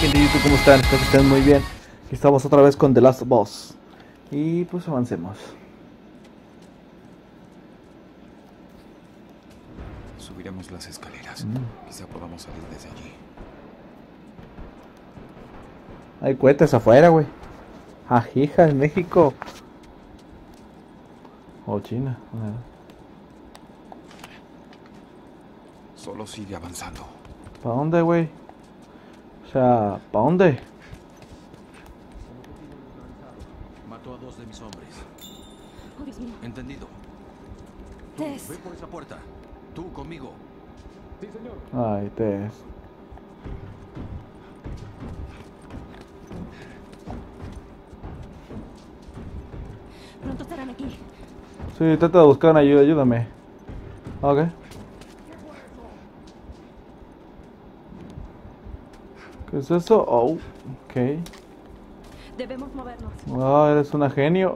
gente de YouTube, ¿cómo están? Espero que estén muy bien. Aquí estamos otra vez con The Last of Us. Y pues avancemos. Subiremos las escaleras. Quizá podamos salir desde allí. Hay cohetes afuera, güey. Ajija, en México. O China. Solo sigue avanzando. ¿Para dónde, güey? O sea, ¿para dónde? Mató a 2 de mis hombres. Oh, Dios mío. Entendido. Tú, Tess. ve por esa puerta. Tú conmigo. Sí, señor. Ay, Tess. Pronto estarán aquí. Sí, trata de buscar ayuda, ayúdame. Ok. ¿Qué es eso? Oh, ok. Debemos movernos. Oh, eres una genio.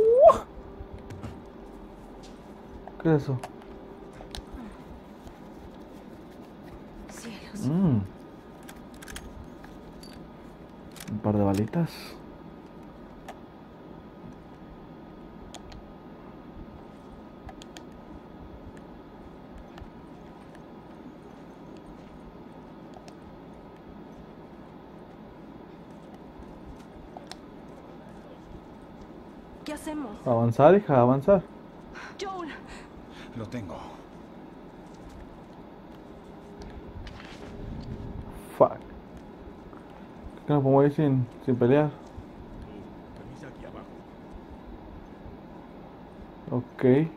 ¿Qué es eso? Cielos. Un par de balitas. ¿Qué hacemos? Avanzar, hija, avanzar. Joel. Lo tengo. Fuck. ¿Qué nos podemos ir sin pelear? Revisa aquí abajo. Ok.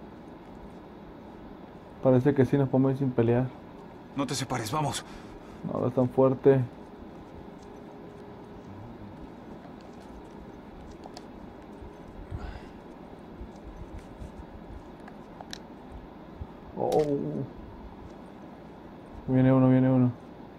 Parece que sí nos podemos ir sin pelear. No te separes, vamos. No es tan fuerte. Oh. Viene uno, viene uno.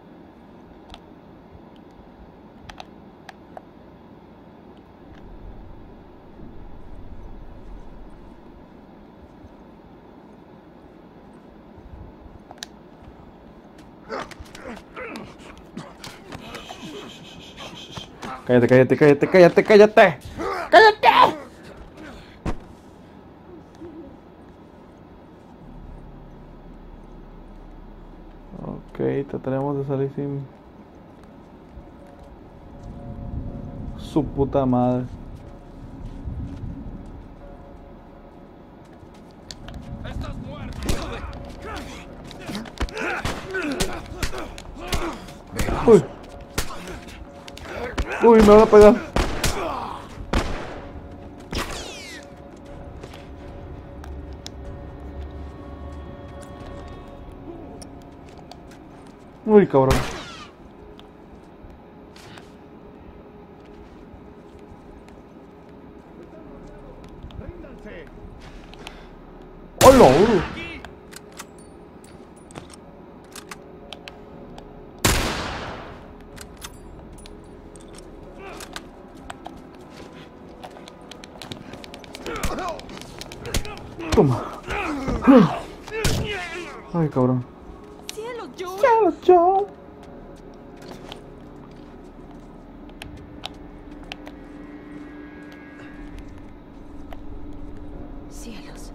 Cállate, cállate, cállate, cállate, cállate. ¡Cállate! Ok, trataremos de salir sin... Su puta madre. ¡Estás muerto! Uy. Uy, me van a pegar. Uy, cabrón. ¡Ríndanse! ¡Hola, bro! Toma. Ay, cabrón. Cielos, Joel. ¡Chao, chao! Cielos.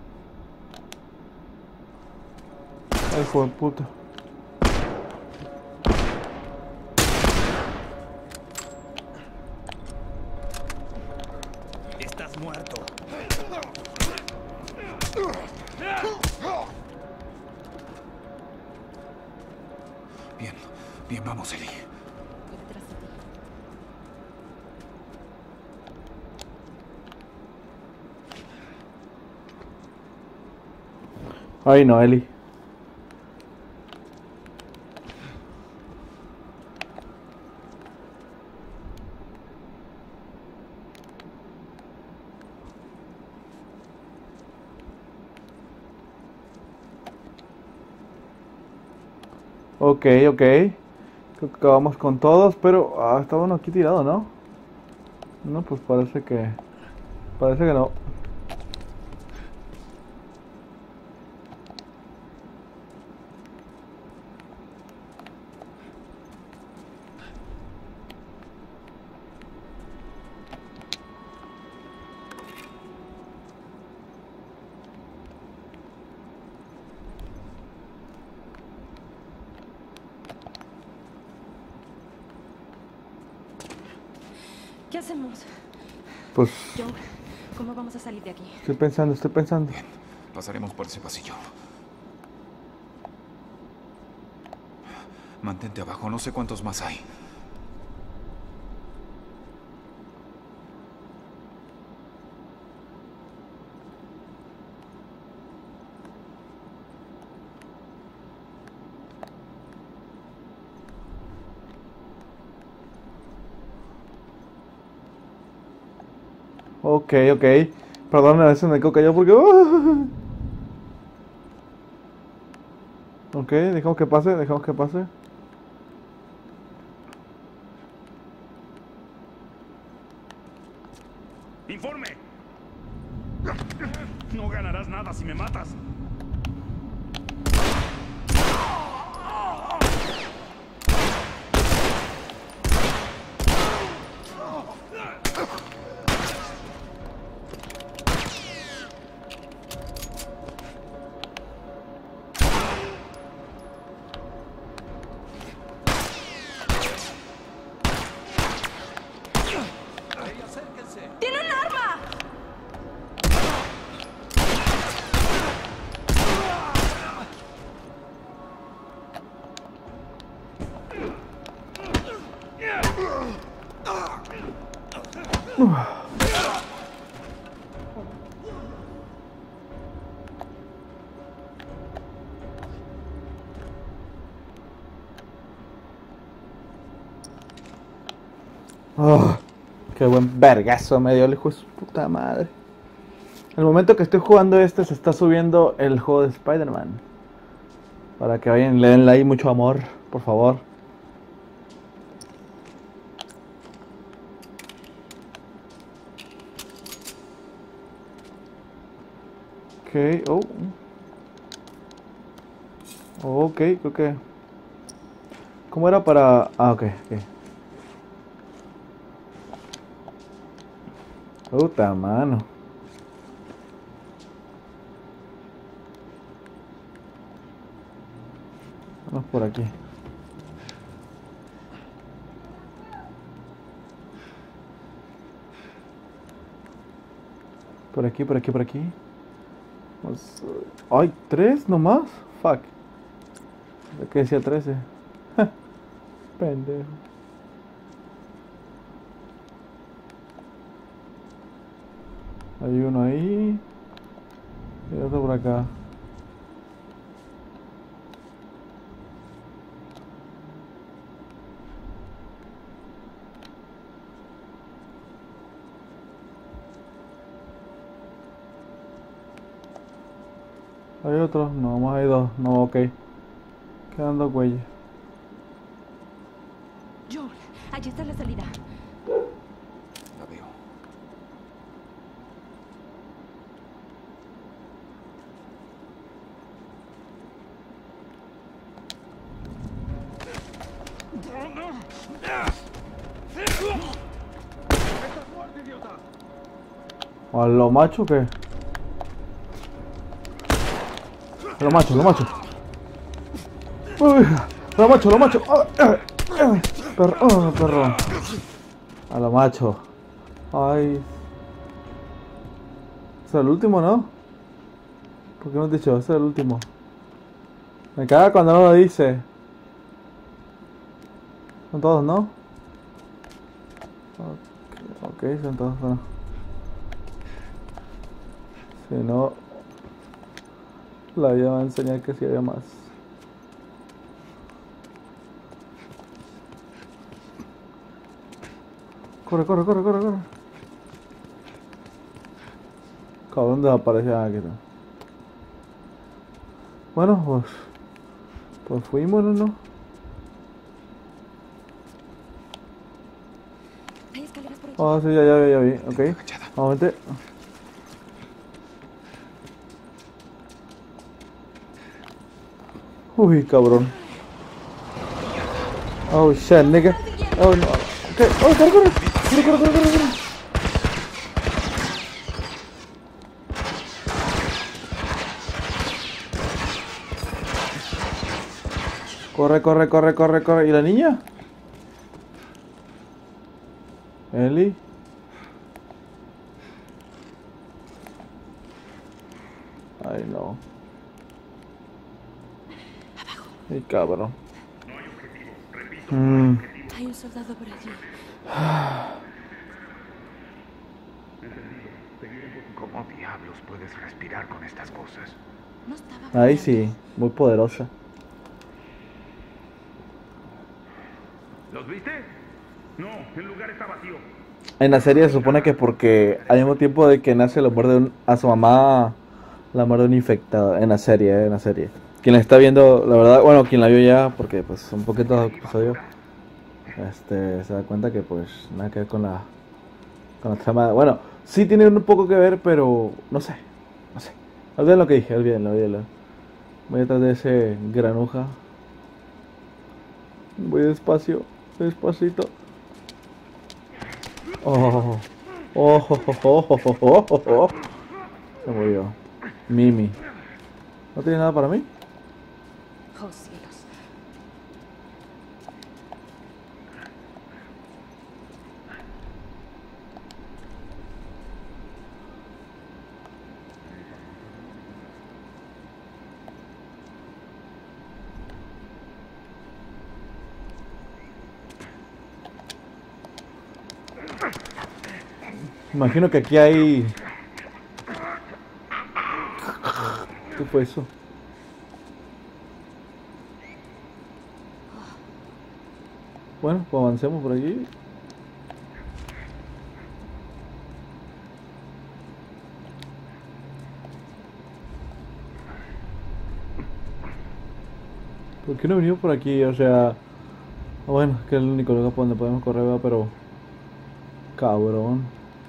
Ay, hijo de puta. ¡Estás muerto! Bien, bien, vamos, Ellie. Voy detrás de ti. Ay, no, Eli. Ok, ok. Creo que acabamos con todos, pero... Ah, está uno aquí tirado, ¿no? No, pues parece que... Parece que no. ¿Qué hacemos? Pues Joel, ¿cómo vamos a salir de aquí? estoy pensando. Bien, pasaremos por ese pasillo. Mantente abajo, no sé cuántos más hay. Ok. Perdón, a veces me quedo callado porque... Ok, dejamos que pase. ¡Informe! No ganarás nada si me matas. ¡Tiene un arma! Oh, qué buen vergazo me dio el hijo de su puta madre. El momento que estoy jugando se está subiendo el juego de Spider-Man. Para que vayan, le den like, mucho amor, por favor. Ok, ok, creo que... ¿Cómo era para...? Ah, ok. Puta mano. Vamos por aquí. Por aquí. Vamos... ¡Ay! ¿3 nomás? Fuck. ¿De qué decía 13? Pendejo. Hay uno ahí. Y otro por acá. Hay otro, no, más hay 2, no, ok. Quedan 2 güeyes. Joel, allí está la salida. La veo. ¿A lo macho qué? Lo macho. Uy, lo macho. Perro. A lo macho. Ay. ¿Ese es el último, no? ¿Por qué no has dicho? Ese es el último. Me caga cuando no lo dice. Son todos, ¿no? Ok, son todos, bueno. Si no... La vida va a enseñar que sí había más. Corre. Cabrón, desaparece aquí. Bueno, pues fuimos, ¿no? Hay escaleras por allí. Ah, sí, ya vi. Ok. Vamos a meter. Uy, cabrón. Oh, shit, nigga. Oh, no. Okay. Oh, corre. Corre. ¿Y la niña? Eli. Ay, no. Ay, cabrón. Hay un soldado por allí. ¿Cómo diablos puedes respirar con estas cosas? No estaba Ahí brillando. sí, muy poderosa. ¿Los viste? No, el lugar está vacío. En la serie se supone que porque al mismo tiempo de que nace lo muerde a su mamá, la muerde un infectado. En la serie. Quien la está viendo, la verdad, bueno, quien la vio ya, porque pues un poquito de episodio, se da cuenta que pues nada que ver con la trama. Bueno, sí tiene un poco que ver, pero no sé. Olviden lo que dije, olvídenlo. Voy detrás de ese granuja. Voy despacito. Oh. Se murió. Mimi. ¿No tiene nada para mí? Oh, cielos. Imagino que aquí hay... ¿Qué fue eso? Bueno, pues avancemos por aquí. ¿Por qué no venimos por aquí? O sea... Bueno, es que es el único lugar por donde podemos correr, ¿verdad? Pero... Cabrón.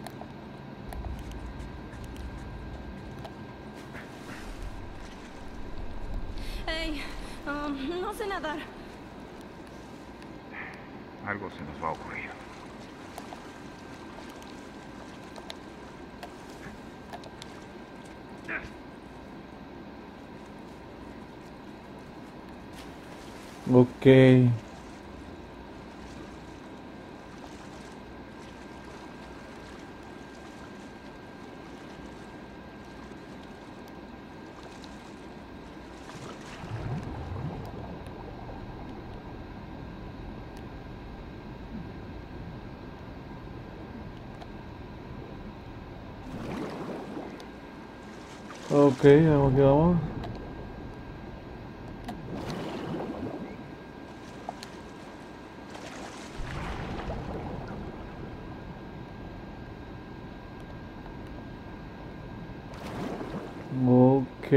Hey, no sé nadar. Algo se nos va a ocurrir. Ok. Ok, vamos que vamos. Ok.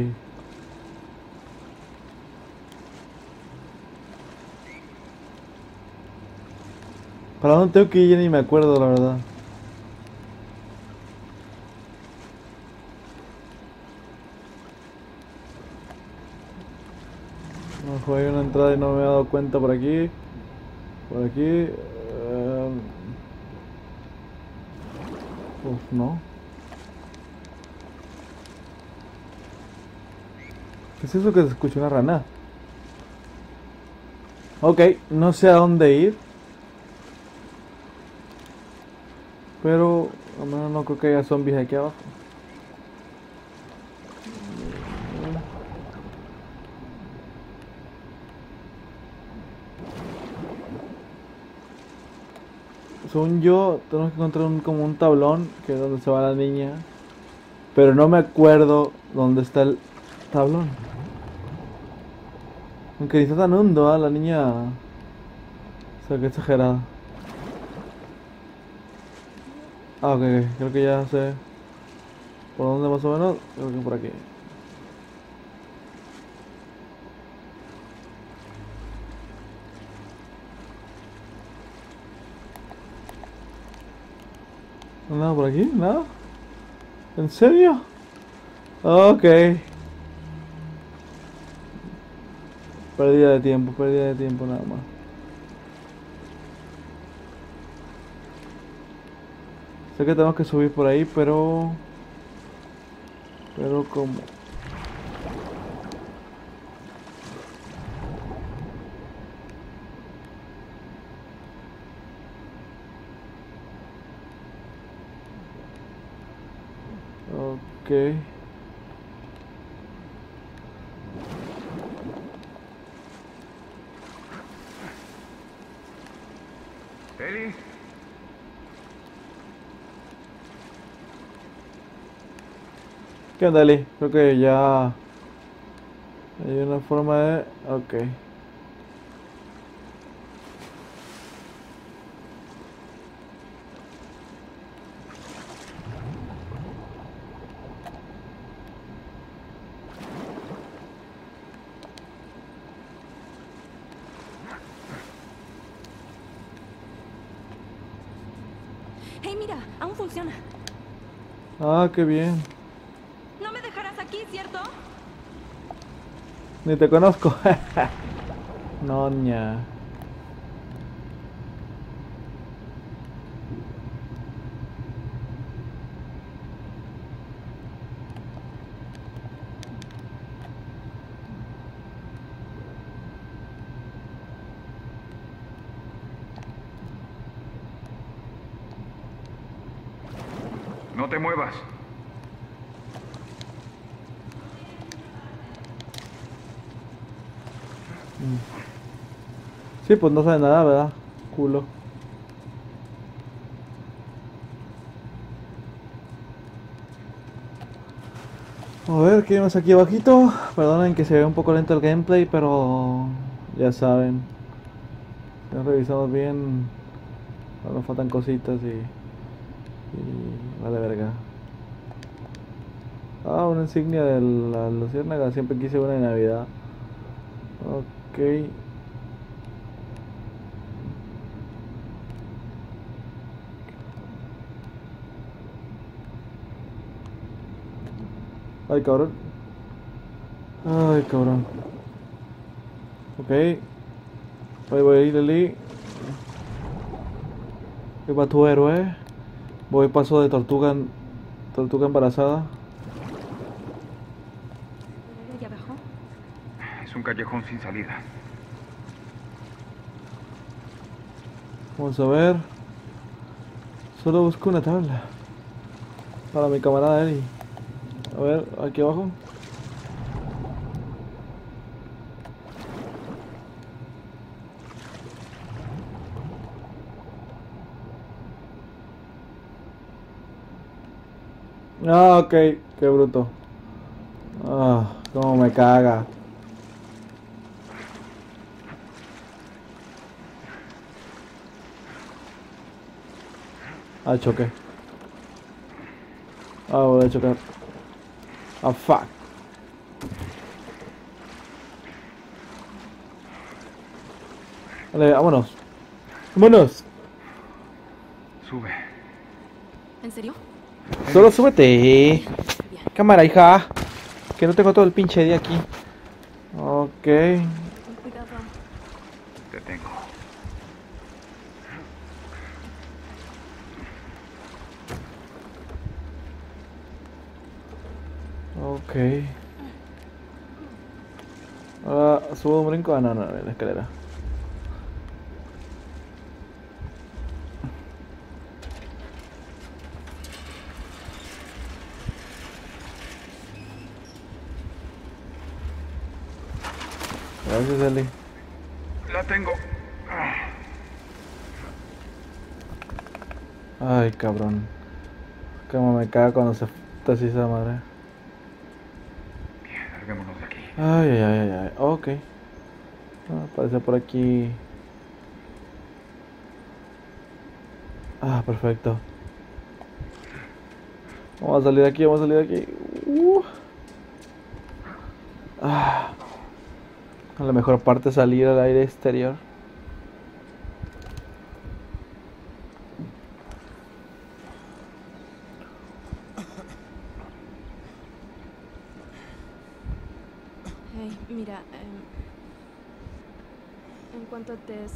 ¿Para dónde tengo que ir? Ya ni me acuerdo, la verdad. Ojo, hay una entrada y no me he dado cuenta por aquí. Por aquí. Uf, no. ¿Qué es eso que se escucha una rana? Ok, no sé a dónde ir. Pero al menos no creo que haya zombies aquí abajo. Según yo, tenemos que encontrar como un tablón, que es donde se va la niña. Pero no me acuerdo dónde está el tablón. Aunque ni está tan hondo, la niña. O sea, que exagerada. Ah, ok, creo que ya sé por dónde más o menos. Creo que por aquí. ¿Nada por aquí? ¿Nada? ¿En serio? Ok. Pérdida de tiempo nada más. Sé que tenemos que subir por ahí, pero... ¿cómo? Ok. Eli, ¿Qué onda, Eli? Creo que ya hay una forma de... Ok. Hey, mira, aún funciona. Ah, qué bien. No me dejarás aquí, ¿cierto? Ni te conozco. Noña. no te muevas. Sí, pues no sabe nada, ¿verdad? Culo. A ver, ¿qué hay más aquí abajito? Perdonen que se ve un poco lento el gameplay, pero ya saben. Ya revisamos bien. Ahora nos faltan cositas y vale verga. Ah, una insignia de la luciérnaga. Siempre quise una de Navidad. Ok. Ay, cabrón. Ay, cabrón. Ok. Ahí voy a ir, Lili. Voy para tu héroe. Voy paso de tortuga embarazada. ¿Ya abajo? Es un callejón sin salida. Vamos a ver. Solo busco una tabla. Para mi camarada Eli. A ver, aquí abajo. Ah, ok. Qué bruto. Ah, cómo me caga. Ah, choqué. Ah, voy a chocar. Ah, fuck. Vale, vámonos. Vámonos. Sube. ¿En serio? Solo súbete. Bien. Cámara, hija. Que no tengo todo el pinche día aquí. Ok. Con cuidado. Te tengo. Ok. Ahora subo un brinco. Ah, no, en la escalera. Gracias, Eli. La tengo. Ay, cabrón. Cómo me caga cuando se está así esa madre. Bien, larguémonos de aquí. Ay, ay, ay, ay. Ok. Aparece por aquí. Ah, perfecto. Vamos a salir de aquí, vamos a salir de aquí. Ah. La mejor parte es salir al aire exterior. Hey, mira, en cuanto a Tess,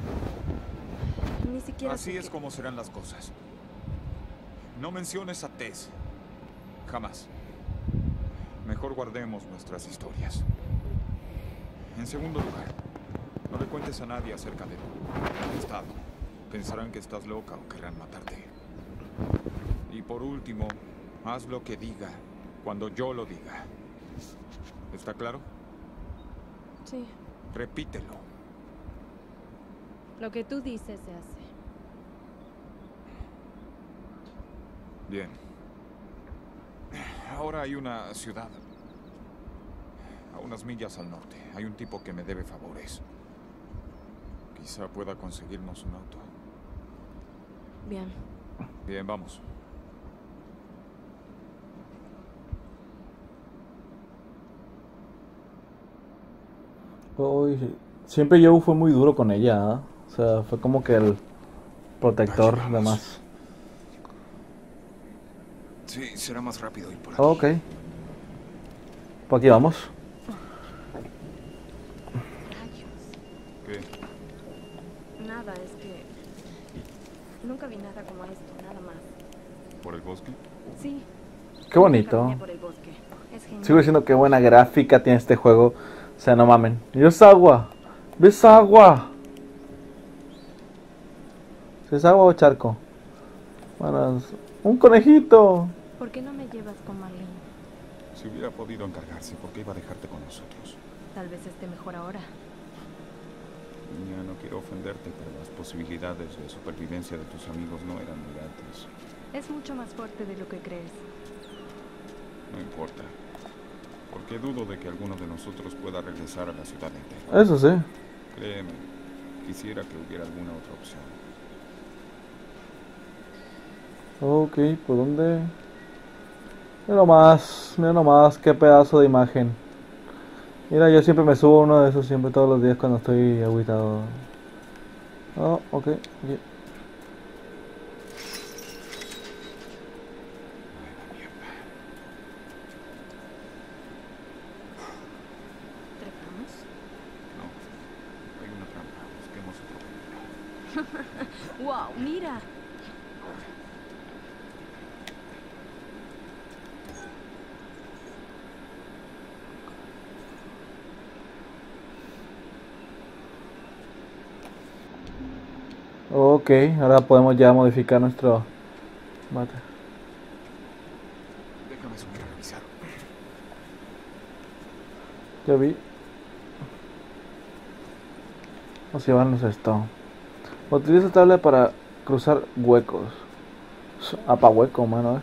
ni siquiera Así sé es qué- como serán las cosas. No menciones a Tess. Jamás. Mejor guardemos nuestras historias. En segundo lugar, no le cuentes a nadie acerca de tu estado. Pensarán que estás loca o querrán matarte. Y por último, haz lo que diga cuando yo lo diga. ¿Está claro? Sí. Repítelo. Lo que tú dices se hace. Bien. Ahora hay una ciudad. A unas millas al norte. Hay un tipo que me debe favores. Quizá pueda conseguirnos un auto. Bien. Bien, vamos. Uy, siempre Joe fue muy duro con ella, ¿ah? O sea, fue como que el protector Aquí de vamos. más. Sí, será más rápido ir por aquí. Ok. Por aquí vamos. Rayos. ¿Qué? Nada, es que... Nunca vi nada como esto, nada más. ¿Por el bosque? Sí. Qué bonito. Caminé por el bosque. Es genial. Sigo diciendo qué buena gráfica tiene este juego. O sea, no mamen. ¿Y es agua? ¿Ves agua? ¿Si es agua o charco? Bueno, es un conejito. ¿Por qué no me llevas con Marlene? Si hubiera podido encargarse, ¿por qué iba a dejarte con nosotros? Tal vez esté mejor ahora. Ya no quiero ofenderte, pero las posibilidades de supervivencia de tus amigos no eran muy altas. Es mucho más fuerte de lo que crees. No importa. Porque dudo de que alguno de nosotros pueda regresar a la ciudad entera. Eso sí. Créeme, quisiera que hubiera alguna otra opción. Ok, ¿por dónde? Mira nomás, qué pedazo de imagen. Mira, yo siempre me subo uno de esos, siempre todos los días cuando estoy agüitado. Oh, ok. Yeah. ¿Trepamos? No, hay una trampa. Busquemos otro camino. ¡Wow! ¡Mira! Ok, ahora podemos ya modificar nuestro mate. Déjame subir a revisar. Ya vi. Vamos a llevarnos esto. Utiliza tabla para cruzar huecos. Apa hueco, mano.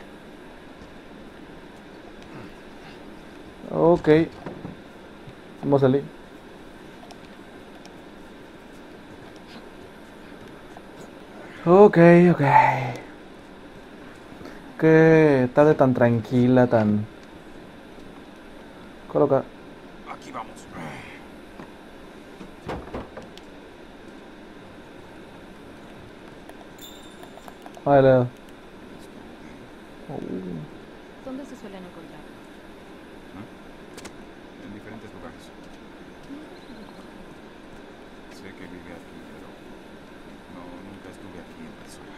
Ok. Vamos a salir. Ok, ok. Qué tarde tan tranquila, tan... Coloca. Aquí vamos. Vale. ¿Dónde se suelen encontrar? En diferentes lugares. Sé que vive aquí, pero no, nunca estuve aquí en persona.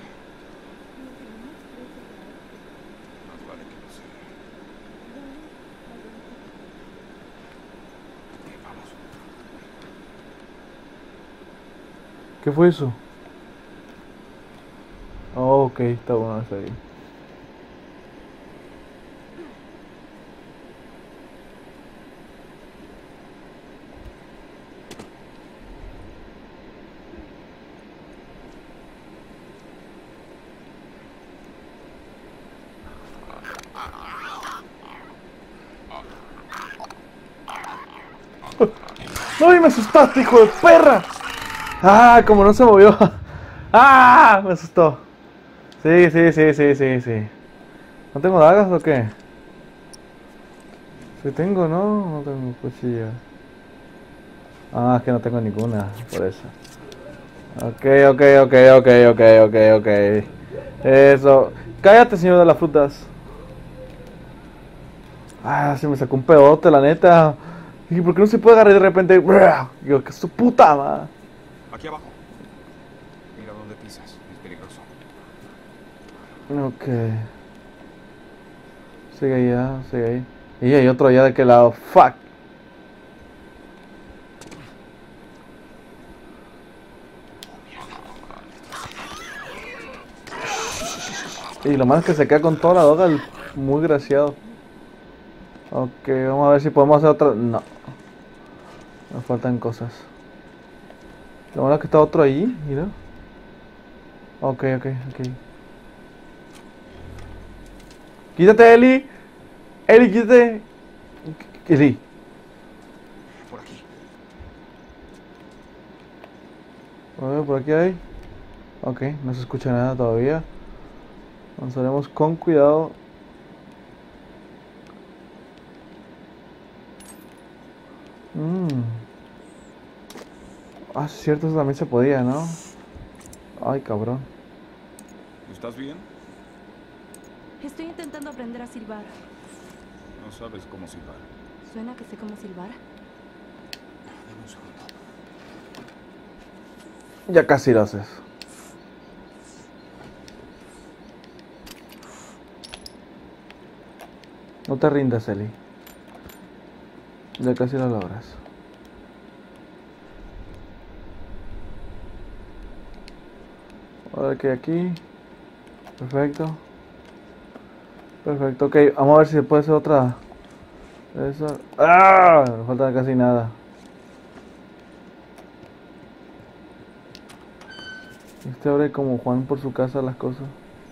Más vale que lo sé. Bien, vamos. ¿Qué fue eso? Oh, ok, está bueno eso ahí. ¡Ay, me asustaste, hijo de perra! ¡Ah, como no se movió! ¡Ah! Me asustó. Sí, sí, sí, sí, sí, sí. ¿No tengo dagas o qué? Sí tengo, ¿no? No tengo cuchilla. Ah, es que no tengo ninguna, por eso. Ok, ok, ok, ok, ok, ok, ok. Eso. Cállate, señor de las frutas. Ah, se me sacó un pedote, la neta. ¿Y por qué no se puede agarrar de repente? Digo, que su puta madre. Aquí abajo. Mira dónde pisas. Es peligroso. Ok. Sigue ahí, sigue ahí. Y hay otro allá de aquel lado. Fuck. Y lo malo es que se queda con toda la droga, el muy graciado. Ok, vamos a ver si podemos hacer otra. No, nos faltan cosas. Lo bueno es que está otro ahí, mira. Ok. Quítate, Eli. Eli, quítate. Eli. Por aquí. A ver, por aquí hay. Ok, no se escucha nada todavía. Avanzaremos con cuidado. Ah, sí, es cierto, eso también se podía, ¿no? Ay, cabrón. ¿Estás bien? Estoy intentando aprender a silbar. No sabes cómo silbar. ¿Suena que sé cómo silbar? Dame un segundo. Ya casi lo haces. No te rindas, Eli. Ya casi lo logras. A ver qué hay aquí. Perfecto. Perfecto, ok. Vamos a ver si se puede hacer otra. Eso. ¡Ah! No falta casi nada. Este abre como Juan por su casa las cosas.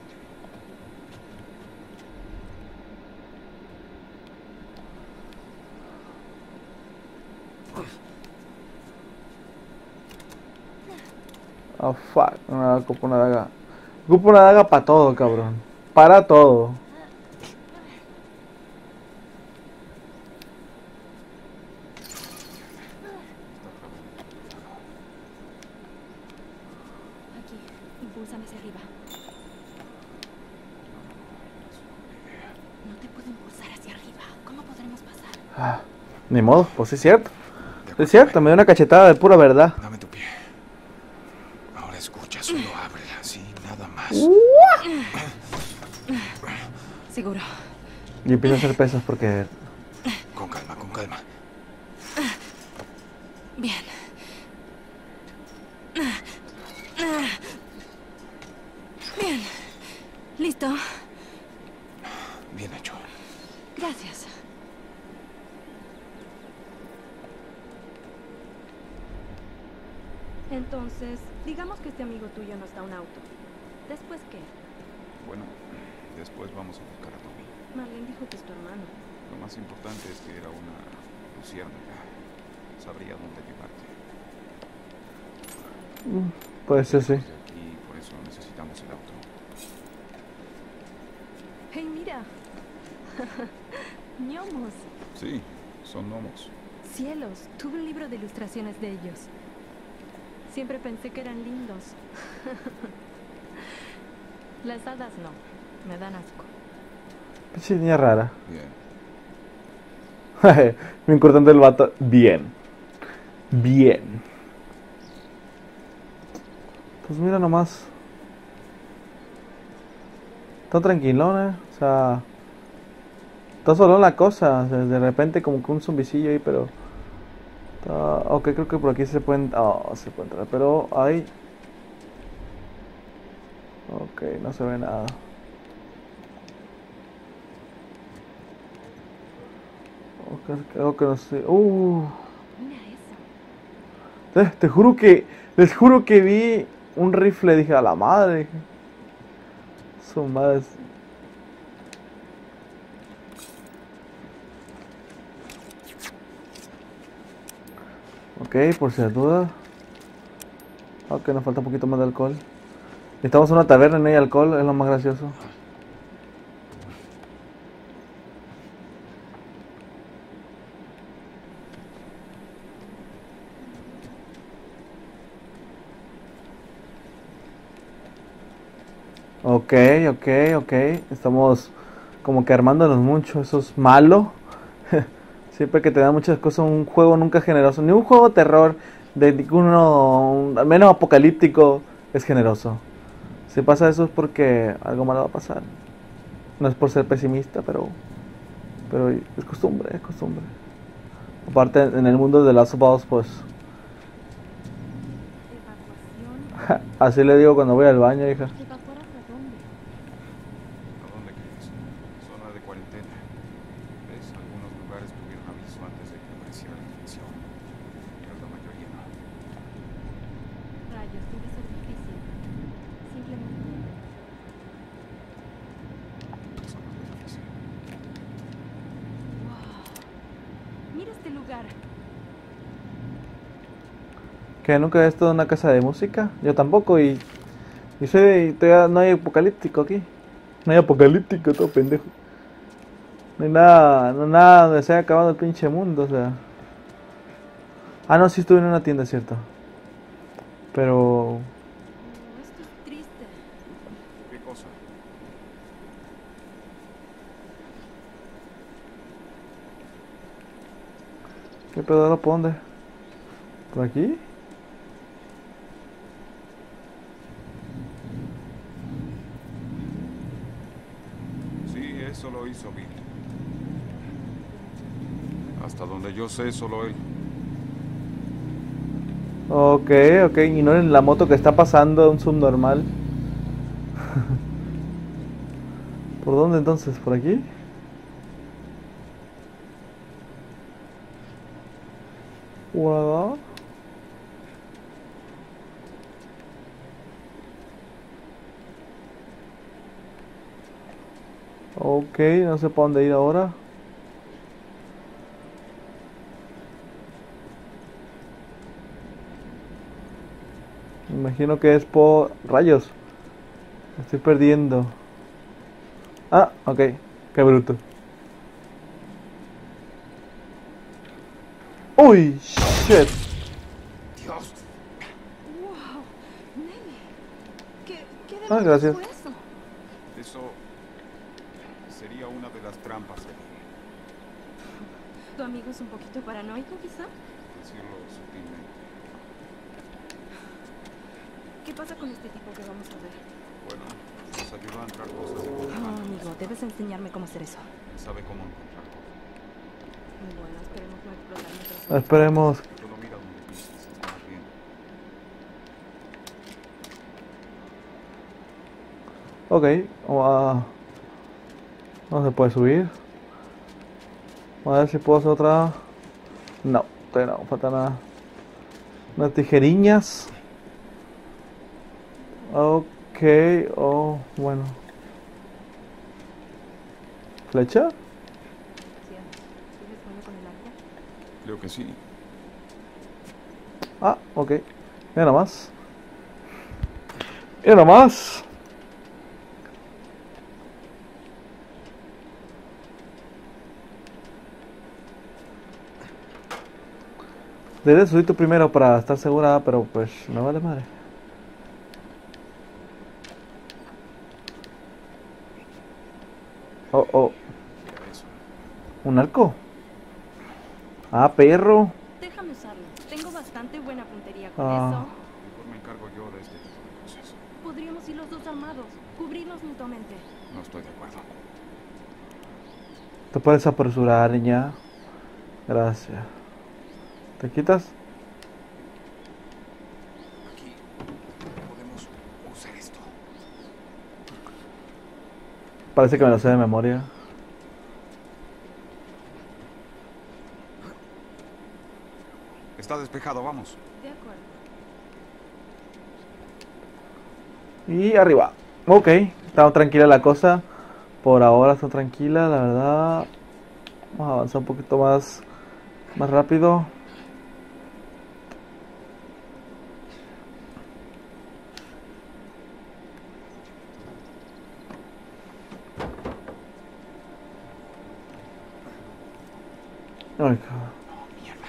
Oh fuck, ocupo una daga. Ocupo una daga para todo, cabrón. Para todo. Aquí, impulsan hacia arriba. No te puedo impulsar hacia arriba. ¿Cómo podremos pasar? Ah, ni modo, pues es cierto. Es cierto, me dio una cachetada de pura verdad. Dame tu pie. Ahora escucha, solo abre así, nada más. Seguro. Y empiezo a hacer pesas porque... Con calma, con calma. Bien. Bien. ¿Listo? Bien hecho. Gracias. Entonces, digamos que este amigo tuyo no está a un auto. ¿Después qué? Bueno, después vamos a buscar a Tommy. Marlene dijo que es tu hermano. Lo más importante es que era una luciérnaga. Sabría dónde llevarte. puede ser, sí. De aquí, por eso necesitamos el auto. ¡Hey, mira! ¡Gnomos! Sí, son gnomos. ¡Cielos! Tuve un libro de ilustraciones de ellos. Siempre pensé que eran lindos. Las hadas no. Me dan asco. Pinche niña rara. Bien. Muy importante el vato. Bien. Bien. Pues mira nomás. Está tranquilona. O sea... Está solo la cosa. O sea, de repente como que un zombicillo ahí, pero... Ok, creo que por aquí se pueden... Oh, se puede entrar. Pero ahí... Ok, no se ve nada. Algo que no sé... Mira eso. Te juro que... Les juro que vi un rifle. Dije, a la madre. Su madre. Ok, por si las dudas. Ok, nos falta un poquito más de alcohol. Estamos en una taberna y no hay alcohol, es lo más gracioso. Ok. Estamos como que armándonos mucho, eso es malo. Siempre que te da muchas cosas, un juego nunca generoso. Ni un juego de terror, de ninguno, al menos apocalíptico, es generoso. Si pasa eso es porque algo malo va a pasar. No es por ser pesimista, pero es costumbre, es costumbre. Aparte, en el mundo de Last of Us, pues, ¿Evacuación? así le digo cuando voy al baño, hija. ¿Evacuar hacia dónde? ¿A dónde crees? Zona de cuarentena. ¿Ves? Algunos este lugar? Que nunca he estado en una casa de música. Yo tampoco y soy todavía no hay apocalíptico aquí. No hay apocalíptico, todo pendejo. No hay nada, no hay nada donde se haya acabado el pinche mundo, o sea. Ah, no, sí estuve en una tienda, cierto. Pero Oh, esto es triste. ¿Qué cosa? ¿qué pedo por dónde? ¿Por aquí? Sí, eso lo hizo Bill. Hasta donde yo sé, solo él. Ok, ok, y no en la moto que está pasando un subnormal. ¿Por dónde entonces? ¿Por aquí? Guarda. Ok, no sé para dónde ir ahora. Me imagino que es por rayos. Me estoy perdiendo. Ah, ok, qué bruto. Uy, shit. Dios. ¡Wow! Nelly. ¿Qué Ah, demonios gracias. fue eso? Eso sería una de las trampas de Bill. ¿Tu amigo es un poquito paranoico, quizá? Decirlo sutilmente. ¿Qué pasa con este tipo que vamos a ver? Bueno, nos ayudó a entrar cosas Oh, importantes. amigo, debes enseñarme cómo hacer eso. Sabe cómo encontrar cosas. Bueno, esperemos no explotar mientras... Esperemos. Solo mira donde pises, estás bien. Ok, no se puede subir. A ver si puedo hacer otra. No, todavía no, falta nada. Unas tijeriñas. Ok, oh, bueno. ¿Flecha? ¿Sigues bueno con el arco? Creo que sí. Ah, ok. Mira nomás. Mira nomás. Debería subir tú primero para estar segura, pero pues me vale madre. Oh, oh, Mira eso. ¿un arco? Ah, perro. Déjame usarlo. Tengo bastante buena puntería con Ah. eso. Mejor me encargo yo de este tipo de cosas. Podríamos ir los dos armados, cubrirnos mutuamente. No estoy de acuerdo. Te puedes apresurar, niña. Gracias. ¿Te quitas? Aquí podemos usar esto. Parece que me lo sé de memoria. Está despejado, vamos. De acuerdo. Y arriba. Ok, está tranquila la cosa. Por ahora está tranquila, la verdad. Vamos a avanzar un poquito más rápido. Ay, cabrón. No, mierda.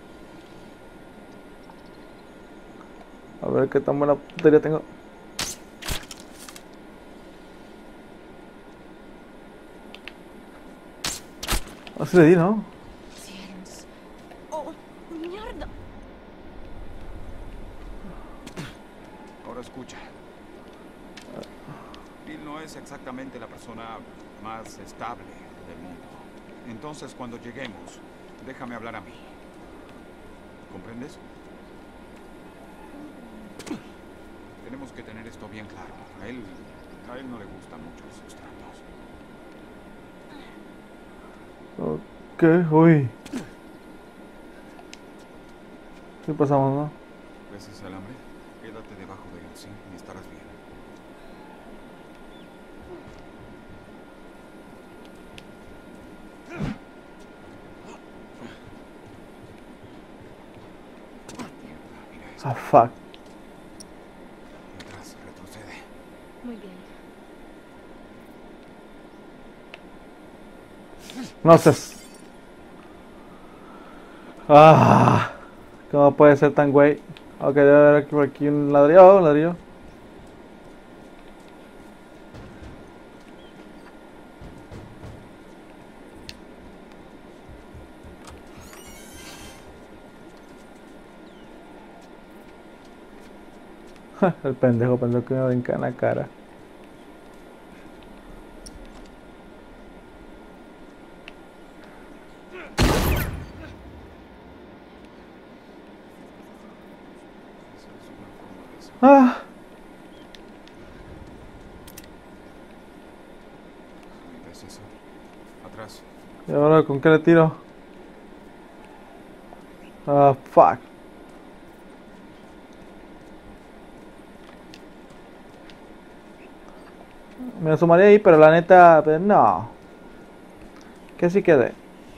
A ver qué tan buena puntería tengo. Así le di, ¿no? Cielos. ¡Oh, mierda! Ahora escucha. Bill no es exactamente la persona más estable del mundo. Entonces, cuando lleguemos, déjame hablar a mí. ¿Comprendes? Tenemos que tener esto bien claro. A él no le gustan mucho los extraños. Ok, uy. ¿Qué pasamos, no? ¿Ves ese alambre? Quédate debajo de él, sí, y estarás bien. Ah, fuck. Atrás, retrocede. Muy bien. No sé. Ah, ¿cómo puede ser tan güey? Ok, debe haber por aquí un ladrillo, un ladrillo. El pendejo pensó que me brinca en la cara. Ah, ¿Ves eso? Atrás. ¿y ahora con qué le tiro? Ah, fuck. Me asomaría ahí, pero la neta, pues, no. Que sí quede.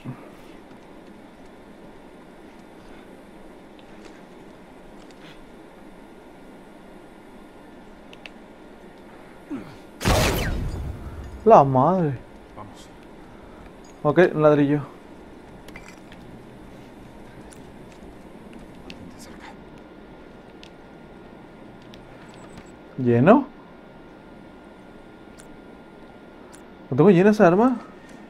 La madre. Vamos. Ok, un ladrillo. Mantente cerca. ¿Lleno? ¿No tengo llena esa arma?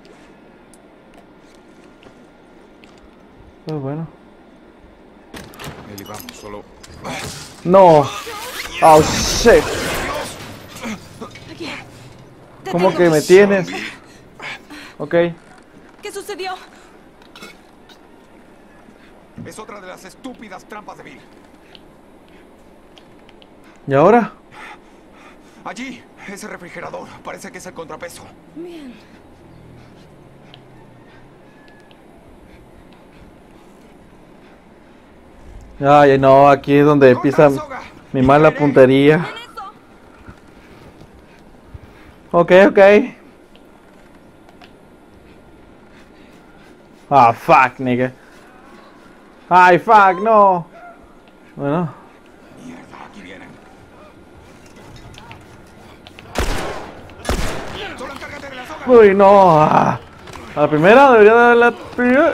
Pues bueno. Eli, vamos, solo. No. Oh, shit. Aquí. ¿Cómo que me Deténlos. tienes? Ok. ¿Qué sucedió? Es otra de las estúpidas trampas de Bill. ¿Y ahora? Allí, ese refrigerador. Parece que es el contrapeso. Bien. Ay, no, aquí es donde ¡Corta empieza la soga! mi mala ¡Líbrele! puntería. ¡En eso! Ok, ok. Ah, fuck, nigga. Ay, fuck, no. Bueno. Mierda, aquí vienen. Solo encárgate de la soga. Uy, no. Ah. A la primera debería dar la primera.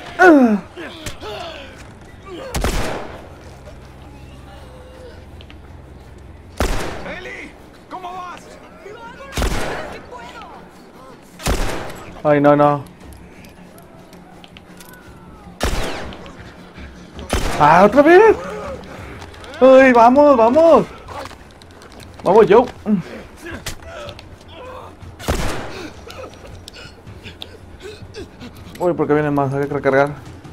Eli, ¿cómo vas? ¡Lo hago lo más rápido que puedo! Ay, no, no. Ah, otra vez. Uy, vamos, vamos. Vamos, Joe. Uy, ¿por qué vienen más? Hay que recargar.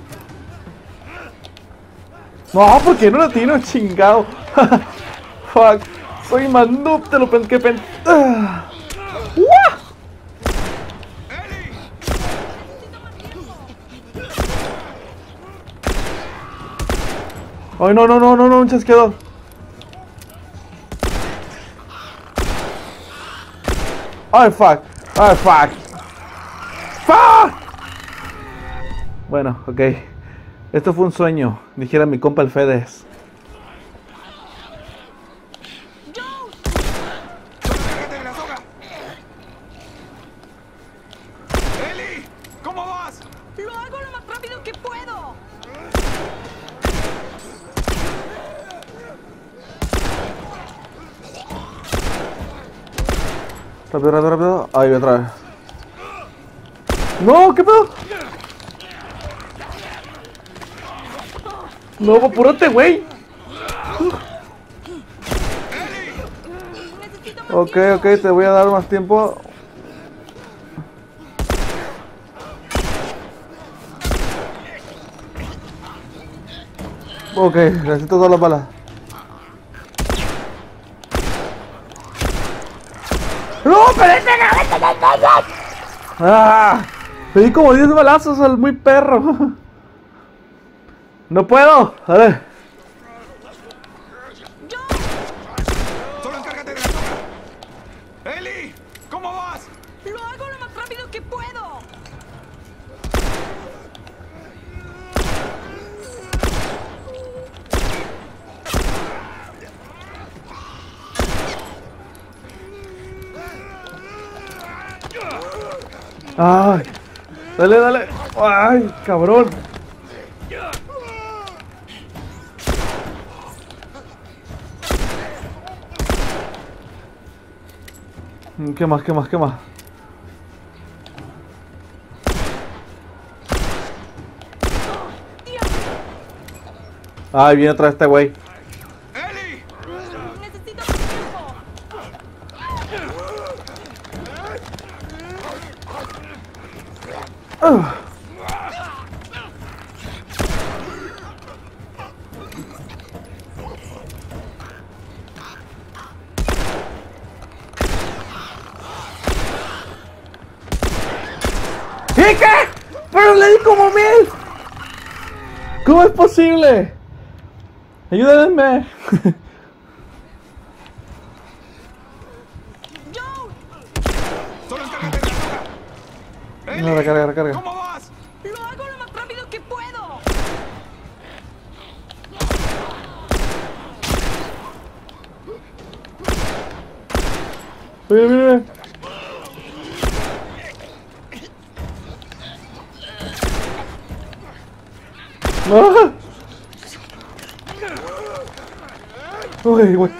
No, ¿por qué no la tiro, chingado? Fuck. Soy más noob de lo que pensé. Eli, Ay, no, no, no, no, no, un chasqueador. Ay, fuck. Ay, fuck. Fuck. Bueno, ok. Esto fue un sueño, dijera mi compa el Fedes. solo encárgate de la soga. Eli, ¿cómo vas? ¡Lo hago lo más rápido que puedo! Rápido, rápido, rápido. Ay, otra vez. No, ¿qué pedo? No, apúrate, güey. Necesito más Ok, tiempo. ok, te voy a dar más tiempo. Ok, necesito todas las balas. ¡No, pero este ¡Ah! Le di como 10 balazos al muy perro. No puedo. A ver. Solo encárgate de la soga. Eli, ¿cómo vas? ¡Lo hago lo más rápido que puedo! ¡Ay! Dale, dale. ¡Ay, cabrón! ¿Qué más, qué más, qué más? Ay, viene otra vez este güey. ¡Ellie! Necesito más tiempo. ¿Qué? ¡Pero le di como 1000! ¿Cómo es posible? ¡Ayúdenme! ¡Solo encárgate de la soga! ¡Ellie! No, recarga, recarga. ¿Cómo vas? Lo hago lo más rápido que puedo. Mira, mira. ¡Ah! Uy, güey.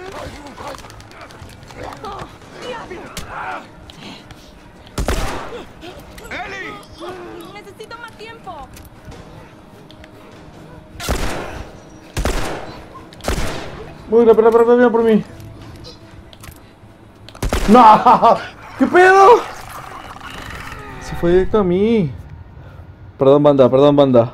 ¡Ellie! Necesito más tiempo. Uy, espera, mira por mí. ¡No! ¿Qué pedo? Se fue directo a mí. Perdón, banda, perdón, banda.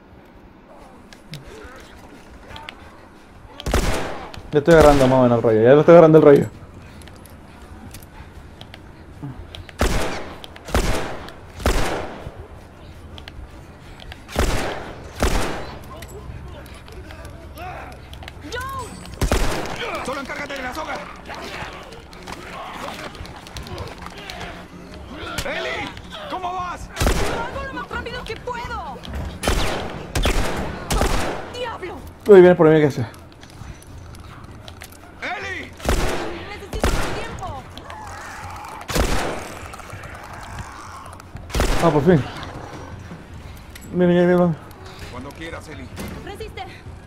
Ya estoy agarrando más o menos el rollo, ya lo estoy agarrando el rollo. ¡Solo encárgate de la soga! ¡Ellie! ¿Cómo vas? Lo hago lo más rápido que puedo. ¡Diablo! Uy, viene por mí, ¿qué hace? ¡Ellie! Necesito más tiempo. Ah, por fin. Miren, ya viene. Cuando quieras, Ellie. Resiste.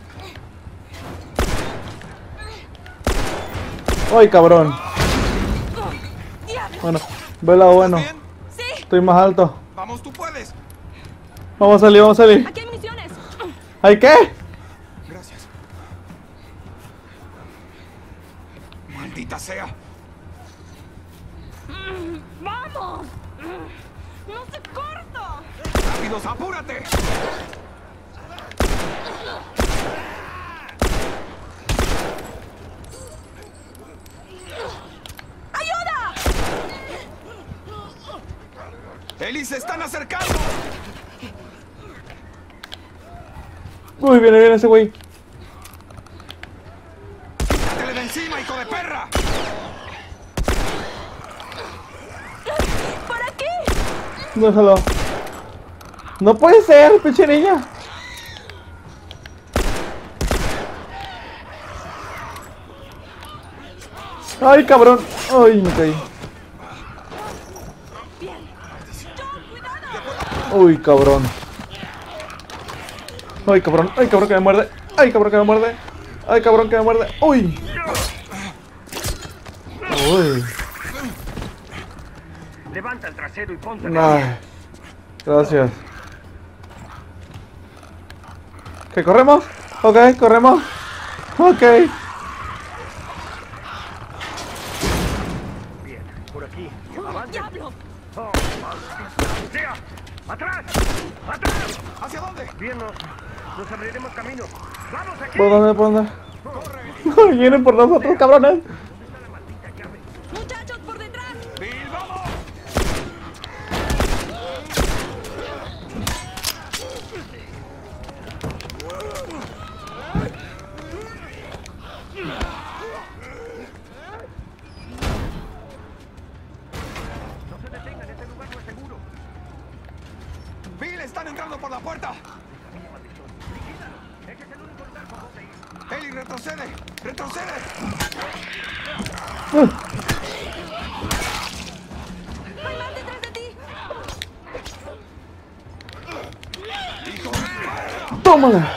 ¡Ay, cabrón! ¡Diablo! Bueno, ve el lado bueno. ¿Bien? Sí, Estoy más alto. Vamos, tú puedes. Vamos a salir, vamos a salir. aquí hay municiones. ¿Hay qué? Gracias. ¡Maldita sea! ¡Vamos! ¡No se corta! ¡Rápidos, apúrate! ¡Ayuda! ¡Ellie, se están acercando! Uy, viene ese güey. ¡Quítatele de encima, hijo de perra! ¿Para qué? Déjalo. No puede ser, pinche niña. Ay, cabrón. Ay, me caí. Uy, cabrón. Ay, cabrón. Ay, cabrón que me muerde. Ay, cabrón que me muerde. Ay, cabrón que me muerde. Uy. Uy. Levanta el trasero y ponte. Ay. Gracias. ¿Qué, corremos? Ok, corremos. Ok. Bien, por aquí. Avance. ¡Diablo! Oh, maldita sea. ¡Atrás! ¡Atrás! ¿Hacia dónde? Bien, nos abriremos camino. ¡Vamos aquí! ¿Por dónde? ¿Por dónde? Vienen por nosotros, cabrones. ¡Muchachos, por detrás! ¡Bill, vamos! No se detengan, este lugar no es seguro. ¡Bill, están entrando por la puerta! Ese es el único lugar por donde ir. ¡Ellie, retrocede! ¡Retrocede! ¡Hay más detrás de ti! ¡Tómala!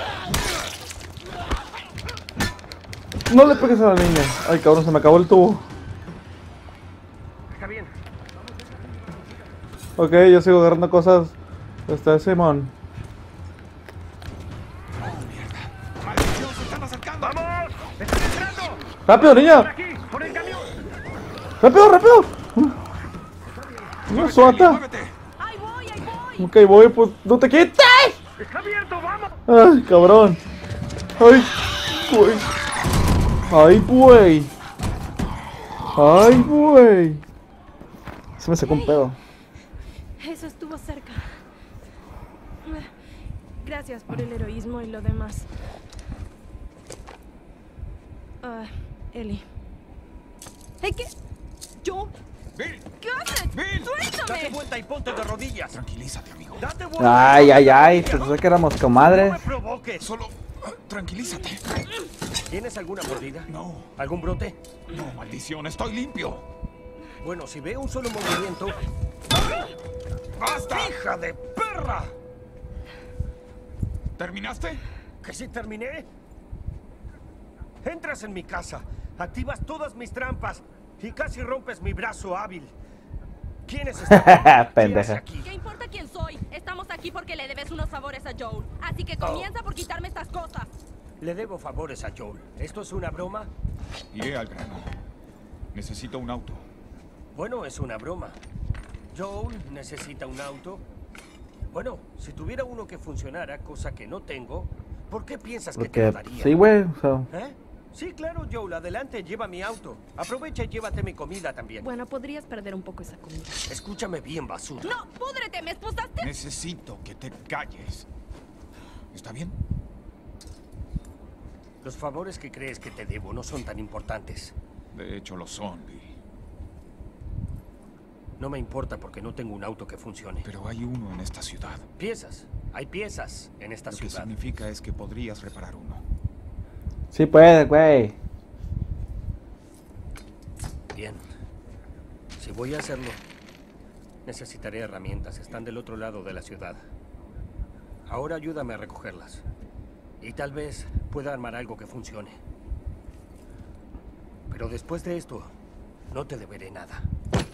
No le pegues a la niña. Ay, cabrón, se me acabó el tubo. Está bien. Ok, yo sigo agarrando cosas. Está Simón. ¡Maldición, se están acercando! ¡Vamos! ¡Están entrando! ¡Rápido, ¡Por niña! aquí! ¡Por el camión! ¡Rápido, rápido! No, ¡Muévete, suelta. Ellie, muévete! ¡Ahí voy, ahí voy! Ok, voy, pues no te quites. ¡Está abierto! ¡Vamos! Ay, cabrón. Ay, güey. Ay, güey. Ay, güey. Se me sacó un pedo. Eso estuvo cerca. Gracias por el heroísmo y lo demás. Ellie. ¿Hey, qué? ¿Yo? ¡Bill! ¿Qué haces? ¡Bill! ¡Date ¡Suéltame! vuelta y ponte de rodillas! Tranquilízate, amigo. ¡Date vuelta! Ay, ay, ay. Pensé que éramos ¡No comadres. me provoques! Solo... tranquilízate. ¿Tienes alguna mordida? No, ¿Algún brote? no, maldición, estoy limpio. Bueno, si veo un solo movimiento... ¡Basta! ¡Hija de perra! ¿Terminaste? ¿Que sí terminé? Entras en mi casa, activas todas mis trampas y casi rompes mi brazo hábil. ¿Quién es este? Pendeja. aquí? ¿Qué importa quién soy? Estamos aquí porque le debes unos favores a Joel. Así que comienza por quitarme estas cosas. Le debo favores a Joel. ¿Esto es una broma? Iré al grano. Necesito un auto. Bueno, es una broma. Joel necesita un auto. Bueno, si tuviera uno que funcionara, cosa que no tengo, ¿por qué piensas que te lo Porque, daría? sí, güey. O sea, ¿Eh? Sí, claro, Joel, adelante, lleva mi auto. Aprovecha y llévate mi comida también. Bueno, podrías perder un poco esa comida. Escúchame bien, basura. ¡No! ¡Púdrete! ¿Me esposaste? Necesito que te calles. ¿Está bien? Los favores que crees que te debo no son tan importantes. De hecho, lo son, Bill. No me importa porque no tengo un auto que funcione. Pero hay uno en esta ciudad. Piezas. Hay piezas en esta Lo que ciudad. significa es que podrías reparar uno. sí puede, güey. Bien. Si voy a hacerlo, necesitaré herramientas. Están del otro lado de la ciudad. Ahora ayúdame a recogerlas. Y tal vez pueda armar algo que funcione. Pero después de esto, no te deberé nada.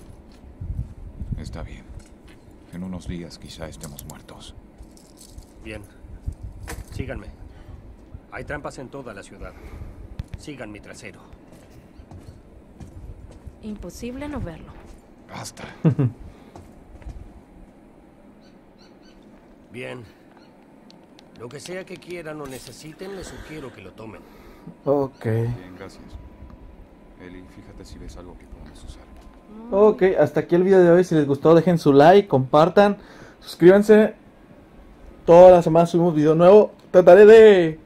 Está bien. En unos días quizá estemos muertos. Bien. Síganme. Hay trampas en toda la ciudad. Sigan mi trasero. Imposible no verlo. Basta. Bien. Lo que sea que quieran o necesiten, les sugiero que lo tomen. Ok. Bien, gracias. Ellie, fíjate si ves algo que podamos usar. Ok, hasta aquí el video de hoy. Si les gustó, dejen su like, compartan, suscríbanse. Toda la semana subimos video nuevo. Trataré de